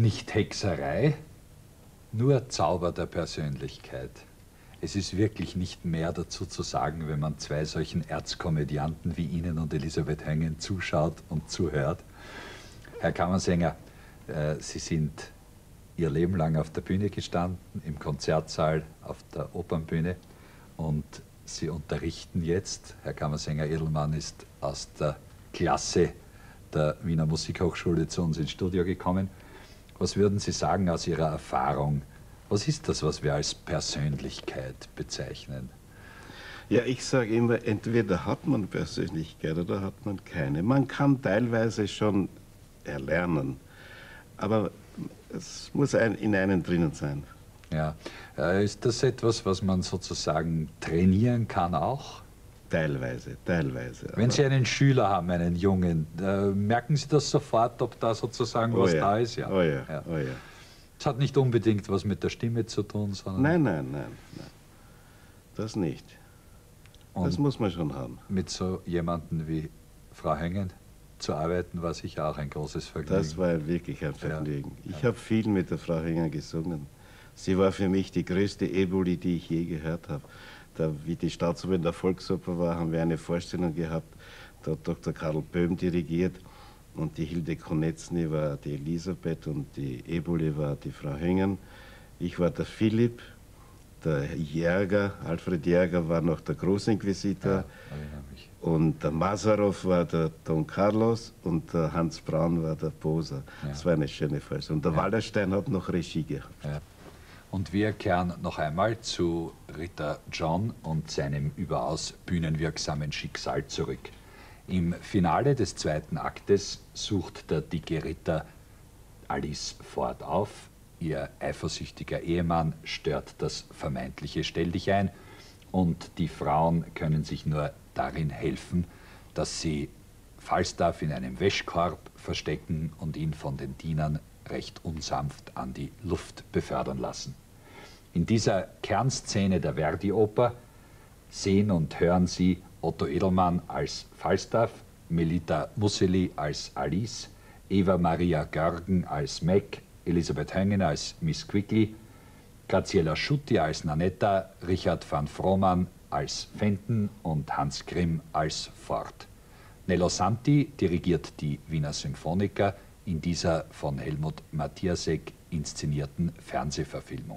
nicht Hexerei, nur Zauber der Persönlichkeit. Es ist wirklich nicht mehr dazu zu sagen, wenn man zwei solchen Erzkomödianten wie Ihnen und Elisabeth Höngen zuschaut und zuhört. Herr Kammersänger, Sie sind Ihr Leben lang auf der Bühne gestanden, im Konzertsaal, auf der Opernbühne, und Sie unterrichten jetzt. Herr Kammersänger Edelmann ist aus der Klasse der Wiener Musikhochschule zu uns ins Studio gekommen. Was würden Sie sagen aus Ihrer Erfahrung? Was ist das, was wir als Persönlichkeit bezeichnen? Ja, ich sage immer, entweder hat man Persönlichkeit oder hat man keine. Man kann teilweise schon erlernen, aber es muss in einem drinnen sein. Ja, ist das etwas, was man sozusagen trainieren kann auch? Teilweise, teilweise. Wenn Sie einen Schüler haben, einen Jungen, merken Sie das sofort, ob da sozusagen was da ist? Ja. Oh ja, oh ja. Es hat nicht unbedingt was mit der Stimme zu tun, sondern... Nein. Das nicht. Das muss man schon haben. Mit so jemandem wie Frau Höngen zu arbeiten, war sicher auch ein großes Vergnügen. Das war wirklich ein Vergnügen. Ja. Ich habe viel mit der Frau Höngen gesungen. Sie war für mich die größte Eboli, die ich je gehört habe. Wie die Staatsoper in der Volksoper war, haben wir eine Vorstellung gehabt. Da hat Dr. Karl Böhm dirigiert und die Hilde Konetzny war die Elisabeth und die Eboli war die Frau Höngen. Ich war der Philipp, der Jäger, Alfred Jäger war noch der Großinquisitor. Ja, und der Masarow war der Don Carlos und der Hans Braun war der Poser. Ja. Das war eine schöne Vorstellung. Und der Wallerstein hat noch Regie gehabt. Ja. Und wir kehren noch einmal zu Ritter John und seinem überaus bühnenwirksamen Schicksal zurück. Im Finale des zweiten Aktes sucht der dicke Ritter Alice Ford auf. Ihr eifersüchtiger Ehemann stört das vermeintliche Stelldichein und die Frauen können sich nur darin helfen, dass sie Falstaff in einem Wäschkorb verstecken und ihn von den Dienern recht unsanft an die Luft befördern lassen. In dieser Kernszene der Verdi-Oper sehen und hören Sie Otto Edelmann als Falstaff, Melita Musseli als Alice, Eva Maria Görgen als Meg, Elisabeth Höngen als Miss Quickly, Graziella Schutti als Nanetta, Richard van Frohmann als Fenton und Hans Grimm als Ford. Nello Santi dirigiert die Wiener Symphoniker in dieser von Helmut Mathiasek inszenierten Fernsehverfilmung.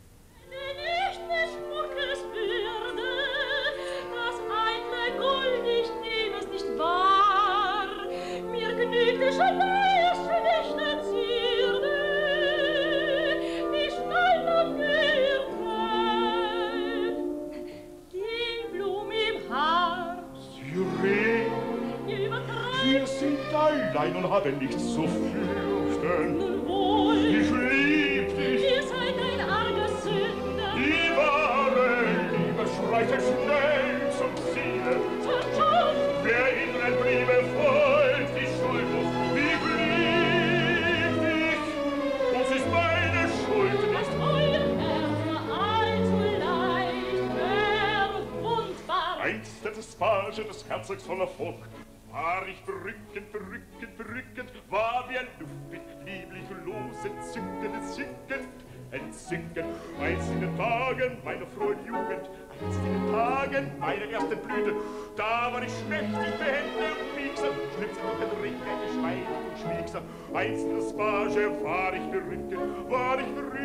Wir sind allein und haben nichts zu fürchten. Nun wohl, ich lieb dich. Ihr seid ein arger Sünder. Die wahre Liebe schreitet schnell zum Ziele. Wer ihnen Liebe folgt, die Schuld muss. Ich lieb dich. Das ist meine Schuld. Ist euer Herr allzu leicht verwundbar. Einst des Pagen des Herzogs von der Furcht war ich berückend, war wie ein Luftbild, lieblich los, entzückend. Einst in den Tagen meiner frohen Jugend, einst in den Tagen meiner ersten Blüte, da war ich schmächtig, behende und biegsam, schlüpfte durch den Ring, geschmeidig und schmiegsam. Einst in das Page war ich berückend, war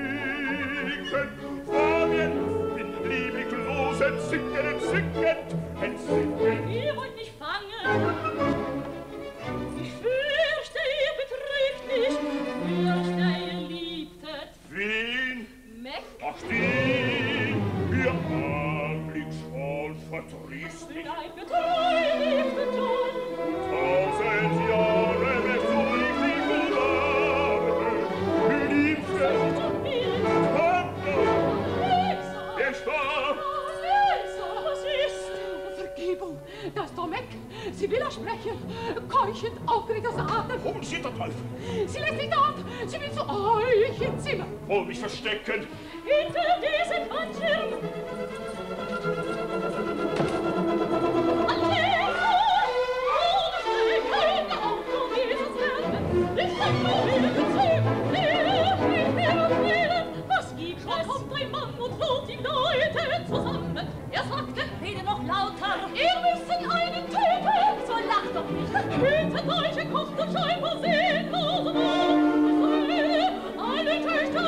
wie ein Luftbild, lieblich los, entzückend. Ihr wollt mich fangen. Ich fürchte, ihr betrügt mich, fürchte, ihr liebtet. Wen? Meg? Ach, den, ihr Anblick schon verdrießt mich. Bleib betrübt, John. 1000 Jahre weg zurück, die Gulabe, liebste. Wer starb? Was ist? Vergebung, das ist Meg. Sie will ersprechen, keuchend, aufgeregt aus Atem. Wo ist der Teufel? Sie lässt nicht ab, sie will zu euch ins Zimmer. Wo mich verstecken? Hinter diesem Wandschirm. Allein, kein Auto, dieses Herrn. Ich kann nur wieder zu. Hinter solche Kocht und scheinbar sehnlos eine Töchter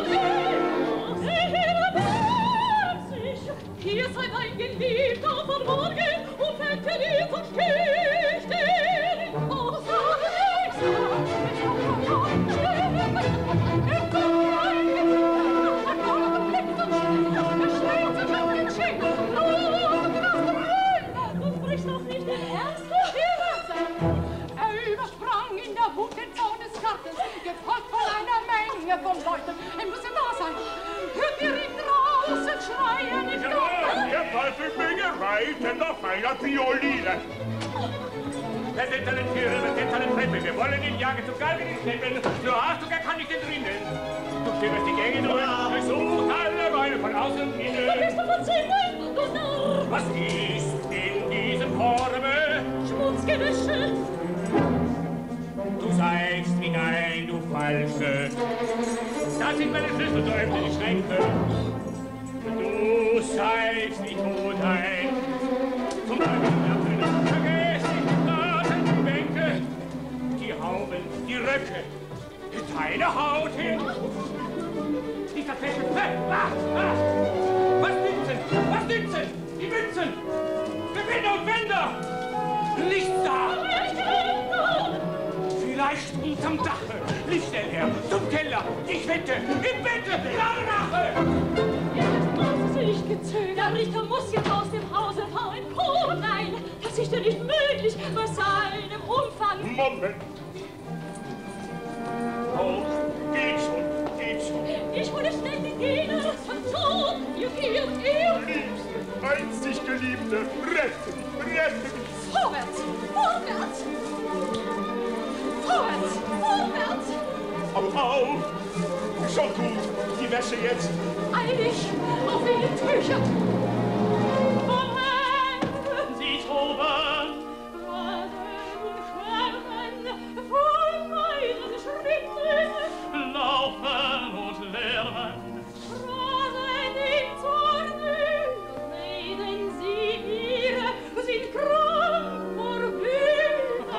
hier seid ein Geliebter von morgen und fällt ihr nie so sticht in Haus. Gefolgt von einer Menge von Leuten. Muss da sein. Hört ihr ihn draußen schreien? Der Teufel mir gereicht, denn noch feiner Violine. Wir sind alle Tiere, wir sind alle Treppe. Wir wollen ihn jagen, zum Galgen ihn schleppen. Nur Achtung, er kann nicht entrinnen. Du stimmerst die Gänge durch, durchsucht alle Beine von außen und innen. Du bist doch von Zimmern, du Narr. Was ist in diesem Korbe? Schmutzgewäsche. Du seigst hinein, du Falsche. Das sind meine Schlüssel, so öffne die Schränke. Du seigst nicht ein. Zum Beispiel vergesst nicht die Nasen, die Bänke, die Hauben, die Röcke, deine Haut hin. Nicht das Fläschchen. Was nützen? Was nützen? Die Mützen. Gewinde und Wender. Nichts da. Vielleicht unterm Dache, Licht schnell her, zum Keller, ich wette, im Bette, Larnache! Jetzt muss sich gezögert, der Richter muss jetzt aus dem Hause fahren. Oh nein, das ist ja nicht möglich bei seinem Umfang. Moment! Oh, geht schon, geht schon. Ich hole schnell die Diener zum Tod, ihr. Liebste, einzig Geliebte, rette mich! Vorwärts, vorwärts! Vorwärts, vorwärts! Au! Schon gut, die Wäsche jetzt. Eilig, auf die Tücher! Vom Herrn, sie toben, rasen und schwärmen, von meinen Schritten, laufen und lärmen. Rasen ihm zur Mühe, reden sie ihre, sind krank vor Mühe.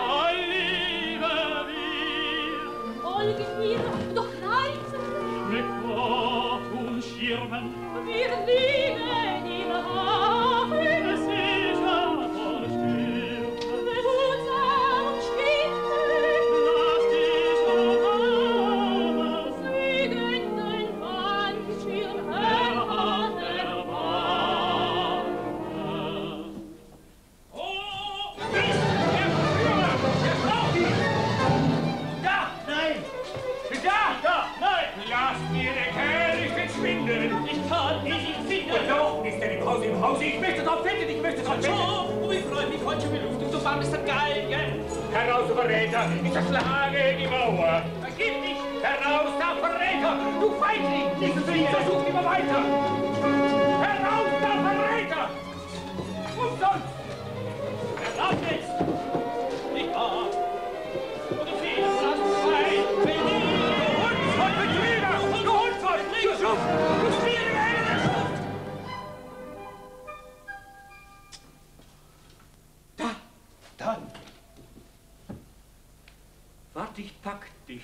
Folgen wir doch reiten. Mit Gott und Schirmen. Wir liegen im Hafen. Es ist aber still. Behutsam und still. Lass dich aber Siegenden Wandschirm erhaben. Oh, ist der Führer! Der braucht ihn! Da! Nein! Da! Nein! Lass mir den Kerl nicht entschwinden! Ich kann ihn nicht finden! Und doch ist er im Hause! Ich möchte drauf wetten! Ich freue mich heute schon beluftet! Du fandest das Galgen! Heraus, du Verräter! Ich zerschlage die Mauer! Vergib dich! Heraus, der Verräter! Du Feigling! Dieses Lied versucht immer weiter! Heraus, der Verräter! Und sonst! Heraus jetzt! Nicht wahr! Und du siehst das Fein! Du Hundsvolk, Betrüger! Du Hundsvolk! Du Schuft! Du Schwierige der Schuft! Da! Wart, ich pack dich.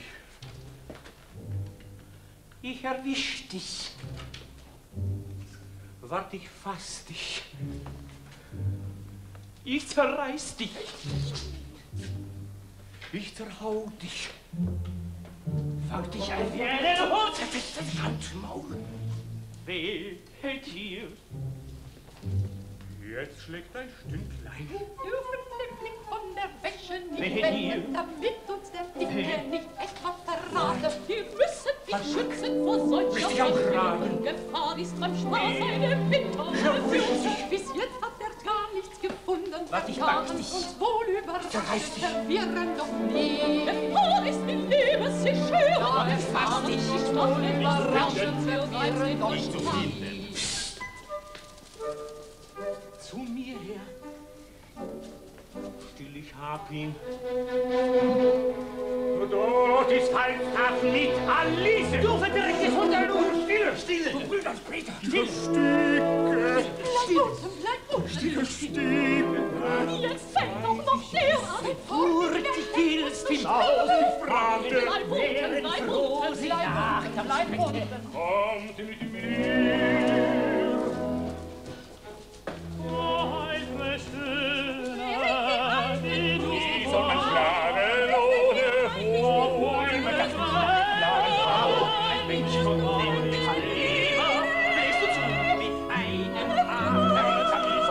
Ich erwisch dich. Wart, ich fass dich. Ich zerreiß dich. Ich zerhau dich. Fang dich ein wie einen Hund. Zerfetzt dich Handmaul. Weh, hält hier. Jetzt schlägt ein Stündlein. Dürfen den Blick von der Wäsche nicht Wehe wenden, damit uns der Finger nicht etwa verrate. Wir müssen dich schützen vor solcher Richtig am Kragen. Fälle. Gefahr ist beim Spaß eine bittere Fürze. Bis jetzt hat er gar nichts gefunden. Warte, ich Wir pack haben dich. uns wohl überrascht, Zerreiß dich. verwirren doch nie. Gefahr ist in Liebe, sie schüren. Ja, ich fass dich. Nicht wohl überraschen, verwirren doch nie. Zu mir her. Still, ich hab ihn. Du dort ist Falstaff mit Alice. Du verdrecktes Hunderlohn. Stille, stille. Du Brüder Peter. Stille. Stille Stimme. Jetzt fällt doch noch der an. Hurtig hilfst die Maus, ich fragte, wären froh, sie lachte. Kommt mit mir. Oh, ein Schöner, wie soll man schlagen ohne Hohen? Man kann nicht schlagen, ein Mensch von dem Kaliber. Bläst du zu mit einem Arm,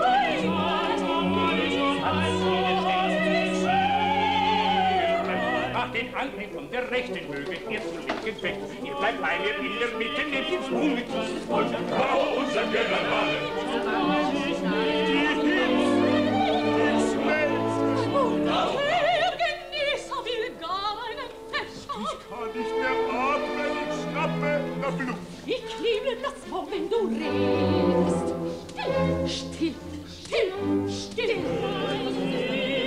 Mach den Anblick von der Rechten möge ihr zu mich gefecht. Ihr bleibt bei mir in der Mitte, nehmt ins Mund und unser General. Der Genießer will gar einen Fächer. Ich kann nicht mehr atmen, ich schnappe nach Luft. Ich liebe das Wort, wenn du redest. Still, still, still, still.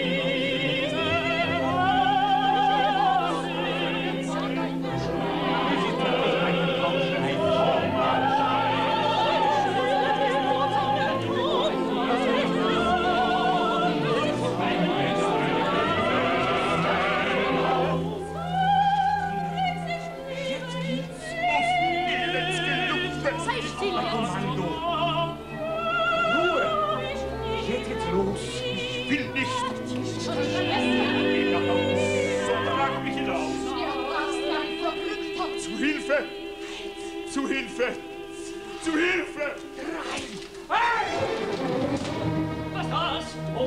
Zu Hilfe! Zu Hilfe! Hey! Was das?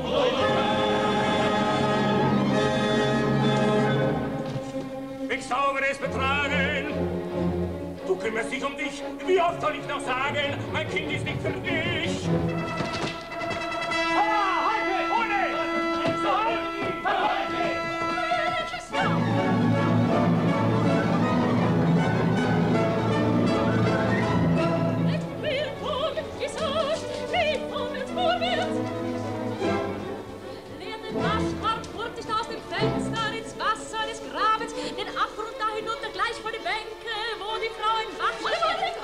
Ich zaubere es betragen! Du kümmerst dich um dich! Wie oft soll ich noch sagen, mein Kind ist nicht für dich! Den Abgrund da hinunter, gleich vor die Bänke, wo die Frauen wachen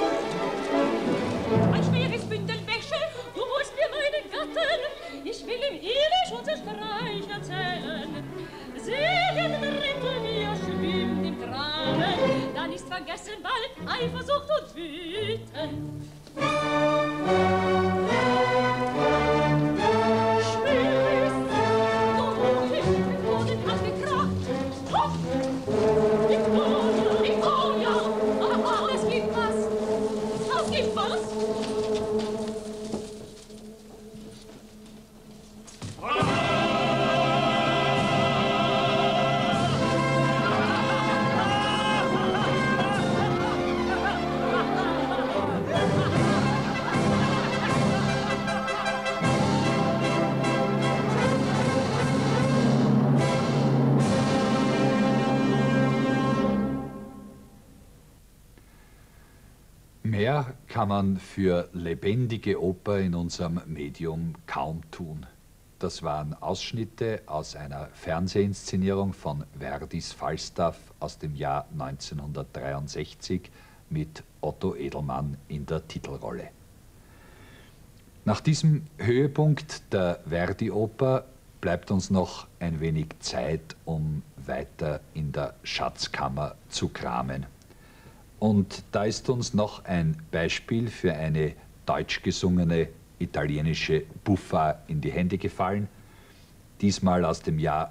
auf. Ein schweres Bündel Wäsche, du holst mir meinen Gatten. Ich will ihm ewig unser Streich erzählen. Seht den Ritter, wie er schwimmt im Graben, dann ist vergessen bald Eifersucht und Wüten. Mehr kann man für lebendige Oper in unserem Medium kaum tun. Das waren Ausschnitte aus einer Fernsehinszenierung von Verdis Falstaff aus dem Jahr 1963 mit Otto Edelmann in der Titelrolle. Nach diesem Höhepunkt der Verdi-Oper bleibt uns noch ein wenig Zeit, um weiter in der Schatzkammer zu kramen. Und da ist uns noch ein Beispiel für eine deutsch gesungene italienische Buffa in die Hände gefallen, diesmal aus dem Jahr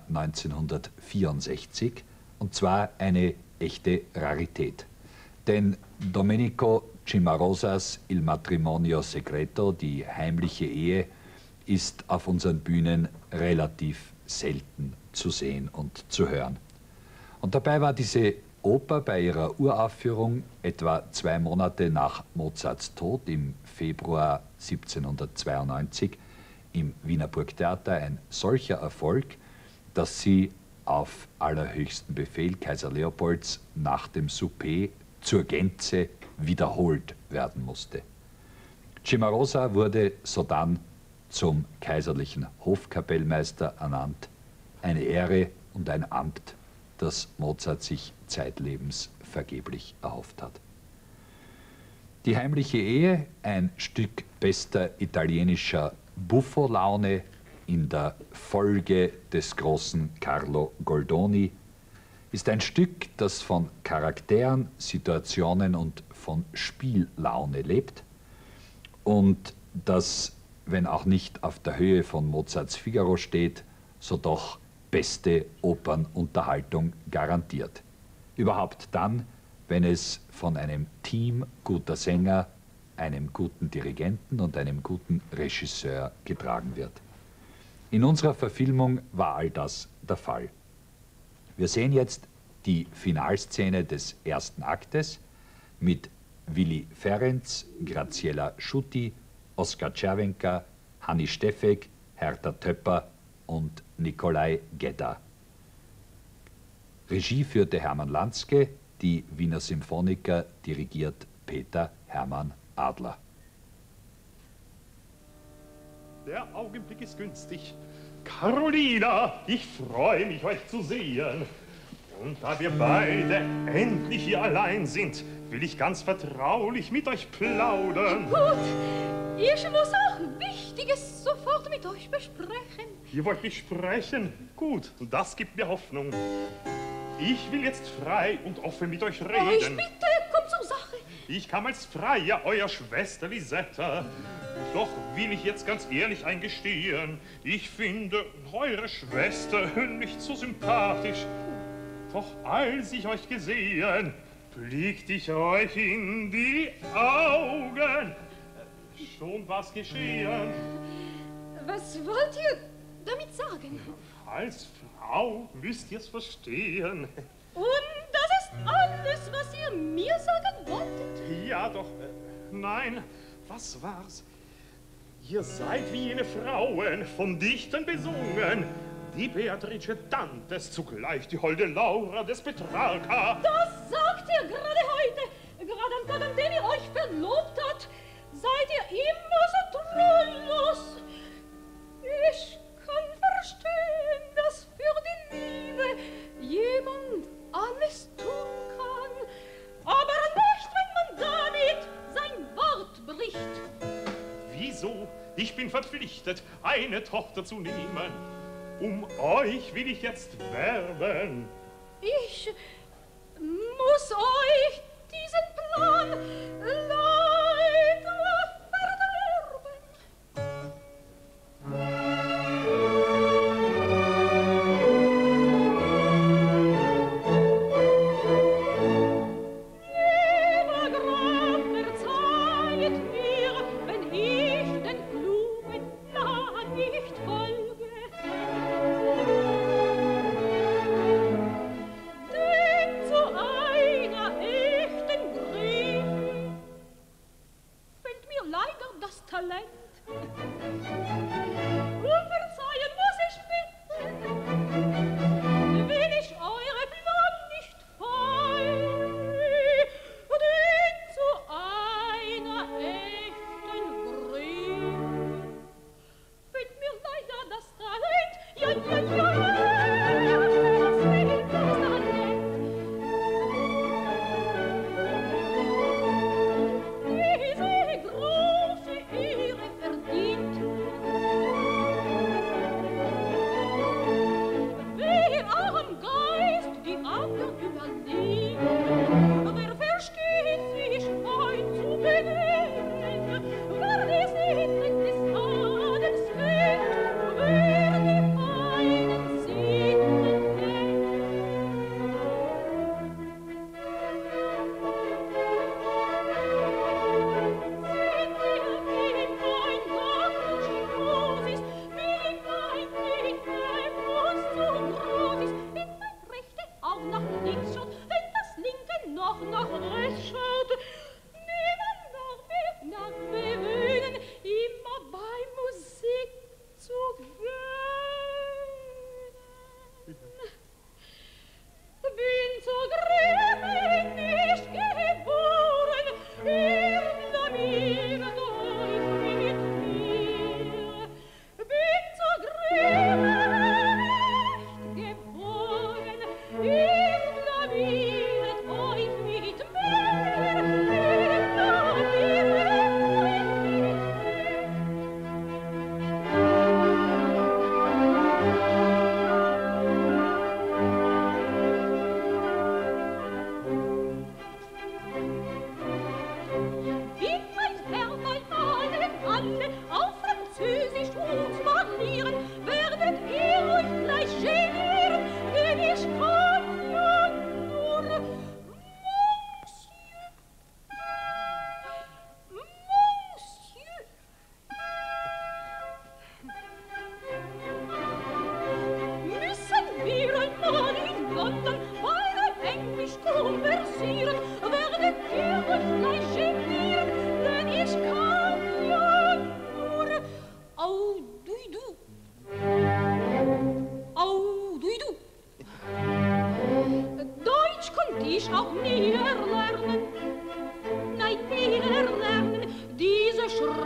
1964, und zwar eine echte Rarität. Denn Domenico Cimarosas Il matrimonio segreto, die heimliche Ehe, ist auf unseren Bühnen relativ selten zu sehen und zu hören. Und dabei war diese Oper bei ihrer Uraufführung etwa 2 Monate nach Mozarts Tod im Februar 1792 im Wiener Burgtheater ein solcher Erfolg, dass sie auf allerhöchsten Befehl Kaiser Leopolds nach dem Souper zur Gänze wiederholt werden musste. Cimarosa wurde sodann zum kaiserlichen Hofkapellmeister ernannt, eine Ehre und ein Amt, das Mozart sich zeitlebens vergeblich erhofft hat. Die heimliche Ehe, ein Stück bester italienischer Buffo-Laune in der Folge des großen Carlo Goldoni, ist ein Stück, das von Charakteren, Situationen und von Spiellaune lebt und das, wenn auch nicht auf der Höhe von Mozarts Figaro steht, so doch beste Opernunterhaltung garantiert. Überhaupt dann, wenn es von einem Team guter Sänger, einem guten Dirigenten und einem guten Regisseur getragen wird. In unserer Verfilmung war all das der Fall. Wir sehen jetzt die Finalszene des ersten Aktes mit Willi Ferenc, Graziella Schutti, Oskar Czerwenka, Hanni Steffek, Hertha Töpper und Nikolai Gedda. Regie führte Hermann Lanzke, die Wiener Symphoniker dirigiert Peter Hermann Adler. Der Augenblick ist günstig. Carolina, ich freue mich, euch zu sehen. Und da wir beide endlich hier allein sind, will ich ganz vertraulich mit euch plaudern. Gut, ich muss auch Wichtiges sofort mit euch besprechen. Ihr wollt mich sprechen? Gut, das gibt mir Hoffnung. Ich will jetzt frei und offen mit euch reden. Ich bitte, kommt zur Sache. Ich kam als Freier, euer Schwester Lisetta. Doch will ich jetzt ganz ehrlich eingestehen, ich finde eure Schwester nicht so sympathisch. Doch als ich euch gesehen, blickte ich euch in die Augen. Schon was geschehen. Was wollt ihr damit sagen? Als Frau müsst ihr es verstehen. Und das ist alles, was ihr mir sagen wolltet? Ja, doch, nein, was war's? Ihr seid wie jene Frauen, von Dichtern besungen, die Beatrice Dantes, zugleich die holde Laura des Petrarca. Das sagt ihr gerade heute, gerade am Tag, an dem ihr euch verlobt habt, seid ihr immer so treulos. Ich kann verstehen, dass für die Liebe jemand alles tun kann, aber nicht, wenn man damit sein Wort bricht. Wieso? Ich bin verpflichtet, eine Tochter zu nehmen. Um euch will ich jetzt werben. Ich muss euch diesen Plan leider verderben. Lieber Graf, verzeiht mir, wenn ich den klugen Plan nicht folge. Denn zu einer echten Gräfin fehlt mir leider das Talent. Um Verzeihen muss ich bitten, wenn ich eure Plan nicht folge. Denn zu einer echten Gräfin fehlt mir leider das Talent. Ja, ja, ja, das fehlt das Talent. Diese große Ehre verdient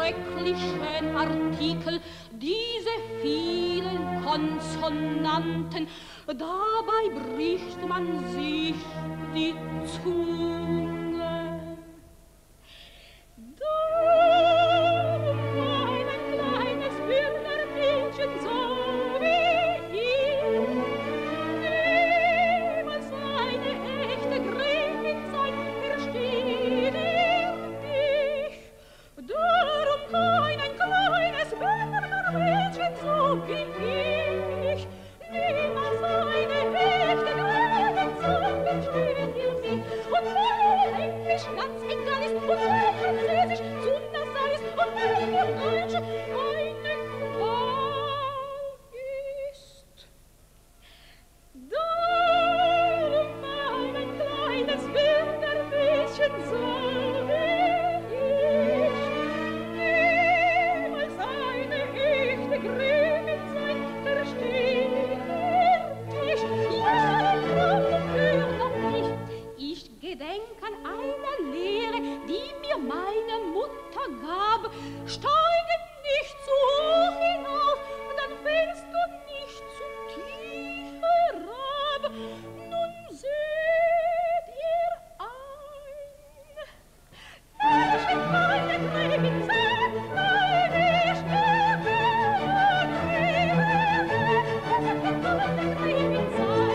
schrecklichen Artikel, diese vielen Konsonanten, dabei bricht man sich die Zunge. Darum ein kleines Bürgermädchen, so wie ich, niemals eine echte Gräfin sein, versteht nicht. Darum kein ein kleines Bürgermädchen, so wie ich, niemals eine echte Gräfin sein, versteht nicht. Und weil Englisch ganz egal ist, und weil Französisch zu nasal ist, und weil für Deutsche eine Qual ist. Darum ein kleines Bürgermädchen, so wie ich, niemals eine echte Gräfin sein, versteht nicht. Ja, hör doch nicht, ich gedenk an eine Lehre, die mir meine Mutter gab. Steige nicht zu hoch hinauf, dann fällst du nicht zu tief herab. Nun seht ihr ein, welche meine Gräfin sein, meine Gräfin sein.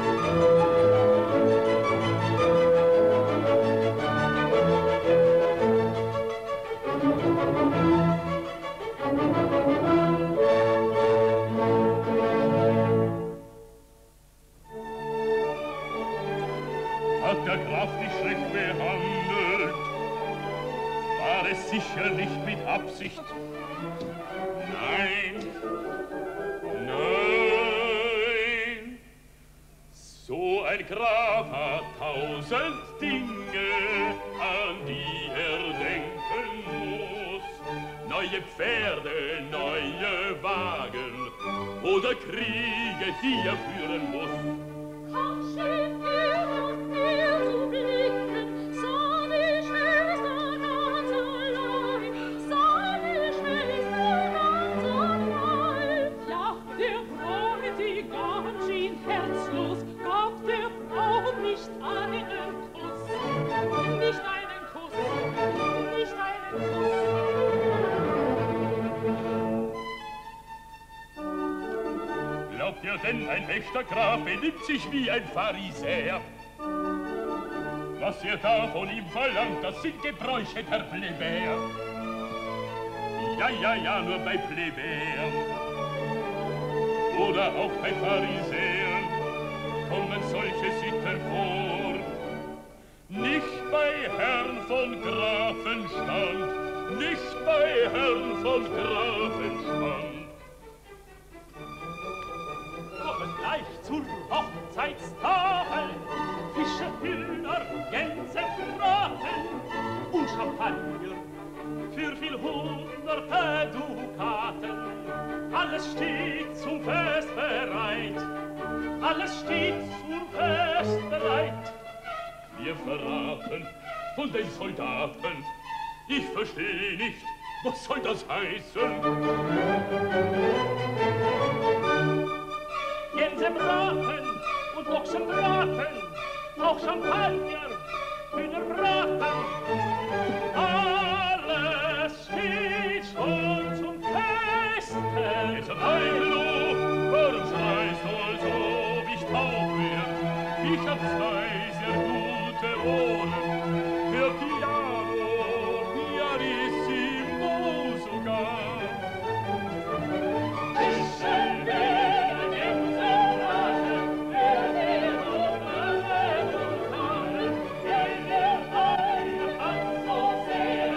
Hat der Graf dich schlecht behandelt? War es sicher nicht mit Absicht? Nein, nein. So ein Graf hat 1000 Dinge, an die denken muss. Neue Pferde, neue Wagen oder Kriege, die führen muss. Komm schön auf mir zu blicken, seine Schwester ganz allein, seine Schwester ganz allein. Ja, der Freund, die ganz schien herzlos, gab der Frau nicht einen Kuss, nicht einen Kuss, nicht einen Kuss. Glaubt ihr denn, ein echter Graf benimmt sich wie ein Pharisäer? Was ihr da von ihm verlangt, das sind Gebräuche der Plebejer. Ja, ja, ja, nur bei Plebejern. Oder auch bei Pharisäern kommen solche Sitten vor. Nicht bei Herrn von Grafenstand, nicht bei Herrn von Grafenstand. Kommen gleich zur Hochzeitstafel Fische, Hühner, Gänse, Braten und Champagner für viel hunderte Dukaten. Alles steht zum Fest bereit, alles steht zum Fest bereit. Wir verraten von den Soldaten, ich verstehe nicht, was soll das heißen? Gänsebraten und Ochsenbraten, auch Champagner, Hühnerbraten. Alles steht schon zum Festen. Jetzt Heilo, warum schreist du, als ob ich taub wär? Ich hab zwei sehr gute Ohren, für Piano, Pianissimo sogar. Sehr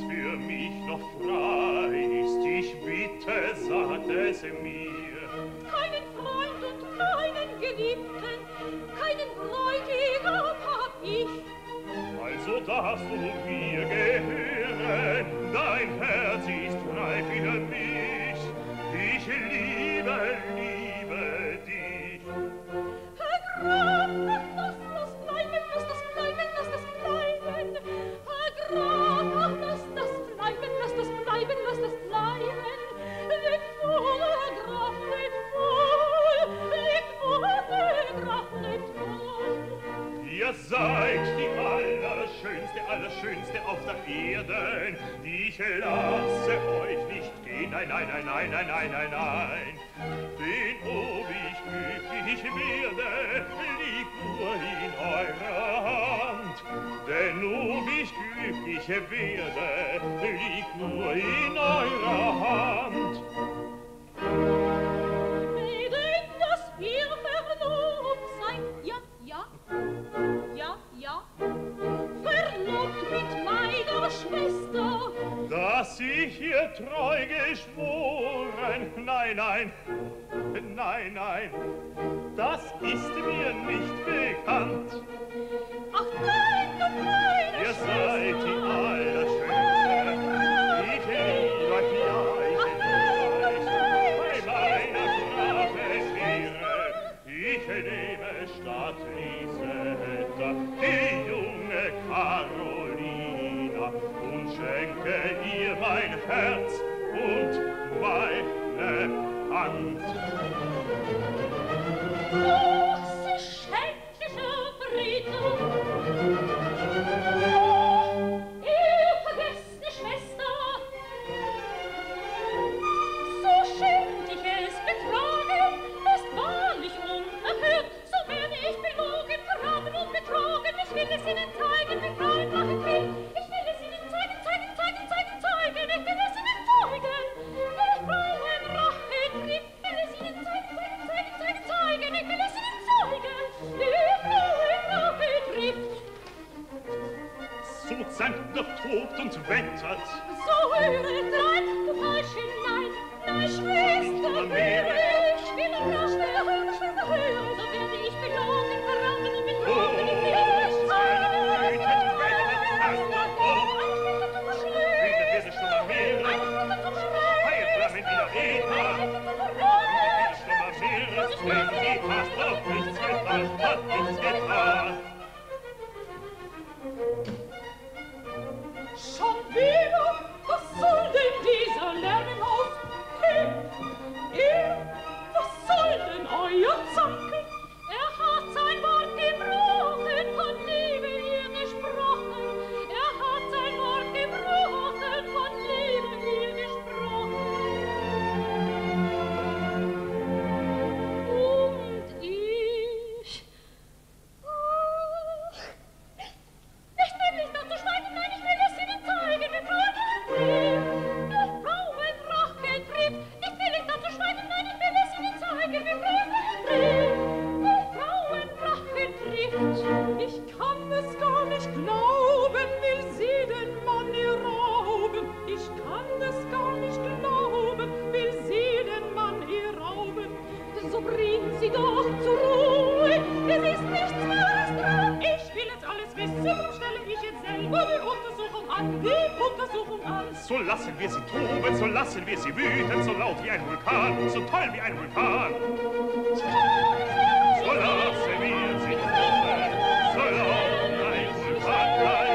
für mich noch frei ist, ich bitte, sagt es mir. Keinen Freund und keinen Geliebten, keinen Bräutigam hab ich. Also darfst du mir gehören, dein Herz ist frei für mich. Ich liebe dich. Herr Graf, lass das bleiben, lass das bleiben, lass das bleiben. Herr Graf, lass das bleiben, lass das bleiben, lass das bleiben. Lebt wohl, Herr Graf, lebt wohl, lebt wohl, Herr Graf, lebt wohl. Ihr seid die Allerschönste auf der Erde. Ich lasse euch nicht gehen, nein. Denn ob ich glücklich werde, liegt nur in eurer Hand. Denn ob ich glücklich werde, liegt nur in eurer Hand. Denn dass ihr verlobt seid, ja, verlobt mit meiner Schwester. Dass ich ihr treu geschworen, nein, das ist mir nicht bekannt. Ach nein, ihr seid die Allerschönste, ich liebe euch, bei meiner Frage Ehre, ich nehme statt Lisetta die junge Carolina und schenke ihr mein Herz und meine Hand. Ach, sie schändlicher Frieden! Ihr vergessene Schwester! So schändlich es betragen, ist wahrlich unerhört, so werde ich belogen, verraten und betrogen. Ich will es ihnen zeigen, wie Frauen machen will. Ich will es ihnen zeigen, ich will es ihnen zeigen. Wie Frauen Rache trifft, will es ihnen zeigen. Ich will es ihnen zeigen, wie Frauen Rache trifft. So zankt, noch tobt und wettert. So höret rein, du Falschelein, nein, Schwester, höre ich, will und rasch, Schwester, höre, so werde ich belogen, verraten und betrogen, ich will es zeigen, Schon wieder, was soll denn dieser Lärm im Haus? Was soll denn euer Zanken? Hat sein Wort gebrochen, von Liebe ihr gesprochen. Hat sein Wort gebrochen, von Liebe ihr gesprochen. Und ich... Nicht möglich, dazu schweigen, nein, ich will es ihnen zeigen, wie Frauen Rache trifft. Nicht will ich dazu schweigen, nein, ich will es ihnen zeigen, wie Frauen Rache trifft. Ich kann es gar nicht glauben, will sie den Mann ihr rauben. Ich kann es gar nicht glauben, will sie den Mann ihr rauben. So bringt sie doch zur Ruhe, es ist nichts Wahres dran. Ich will jetzt alles wissen, darum stelle ich jetzt selber die Untersuchung an. So lassen wir sie toben, so lassen wir sie wüten, so laut wie ein Vulkan, so toll wie ein Vulkan. So lassen wir sie toben, so laut wie ein Vulkan.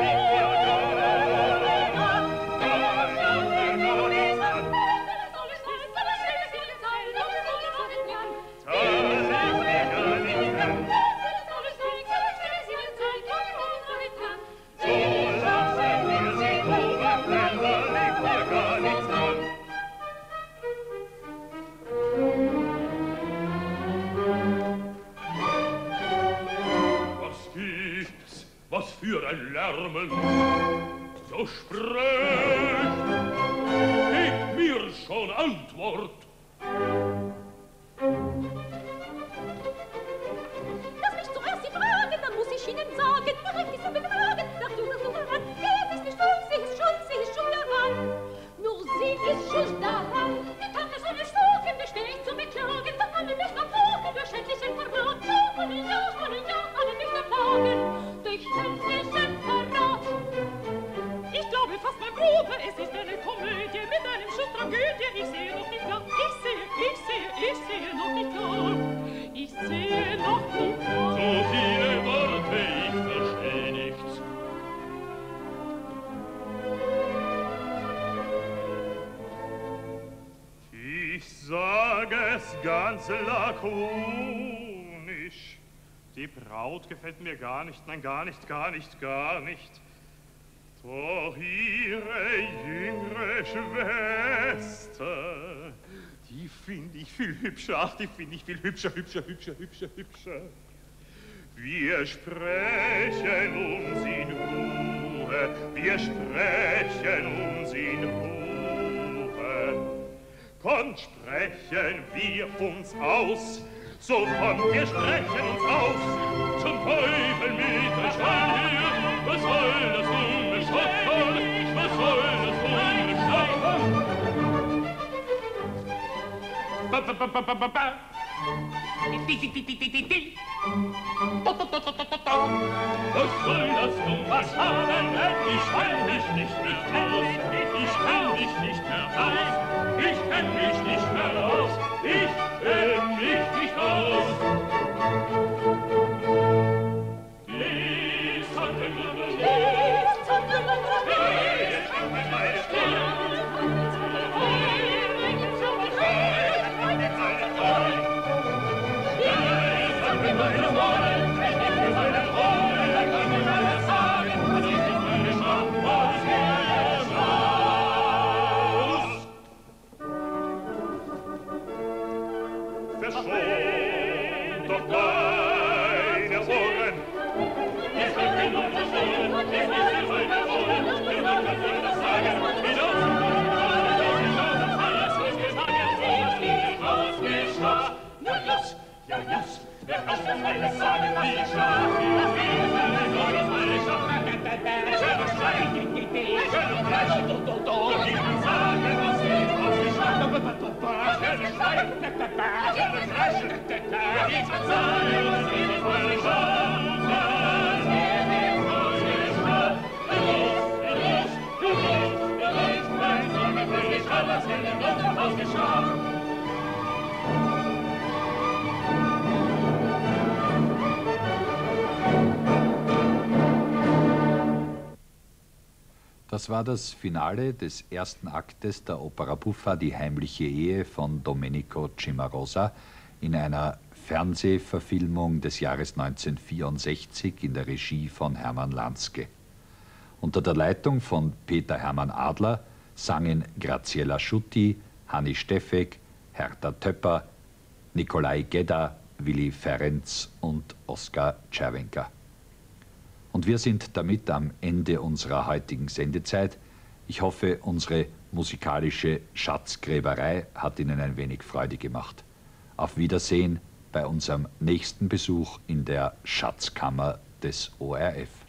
Was für ein Lärmen, so sprecht, gebt mir schon Antwort. Lass mich zuerst Sie fragen, dann muss ich Ihnen sagen, wer recht ist zu beklagen. Nach Juden, es ist nicht schuld, sie ist schuld, sag es ganz lakonisch. Die Braut gefällt mir gar nicht, nein, gar nicht, gar nicht, gar nicht. Doch ihre jüngere Schwester, die finde ich viel hübscher, ach, die finde ich viel hübscher. Wir sprechen uns in Ruhe, wir sprechen uns in Ruhe. Komm, sprechen wir uns aus, so komm, wir sprechen uns aus. Zum Teufel mit der Schwein, was soll das dumme Stottern, was soll das dumme Stottern? Was soll das dummes haben? Ich kenn mich nicht aus, ich kenn mich nicht mehr aus, ich kenn mich nicht mehr aus, ich kenn mich nicht aus. Doch deine Ohren. Das war das Finale des ersten Aktes der Opera Buffa Die heimliche Ehe von Domenico Cimarosa in einer Fernsehverfilmung des Jahres 1964 in der Regie von Hermann Lanzke. Unter der Leitung von Peter Hermann Adler sangen Graziella Schutti, Hanni Steffek, Hertha Töpper, Nikolai Gedda, Willi Ferenc und Oskar Czerwenka. Und wir sind damit am Ende unserer heutigen Sendezeit. Ich hoffe, unsere musikalische Schatzgräberei hat Ihnen ein wenig Freude gemacht. Auf Wiedersehen bei unserem nächsten Besuch in der Schatzkammer des ORF.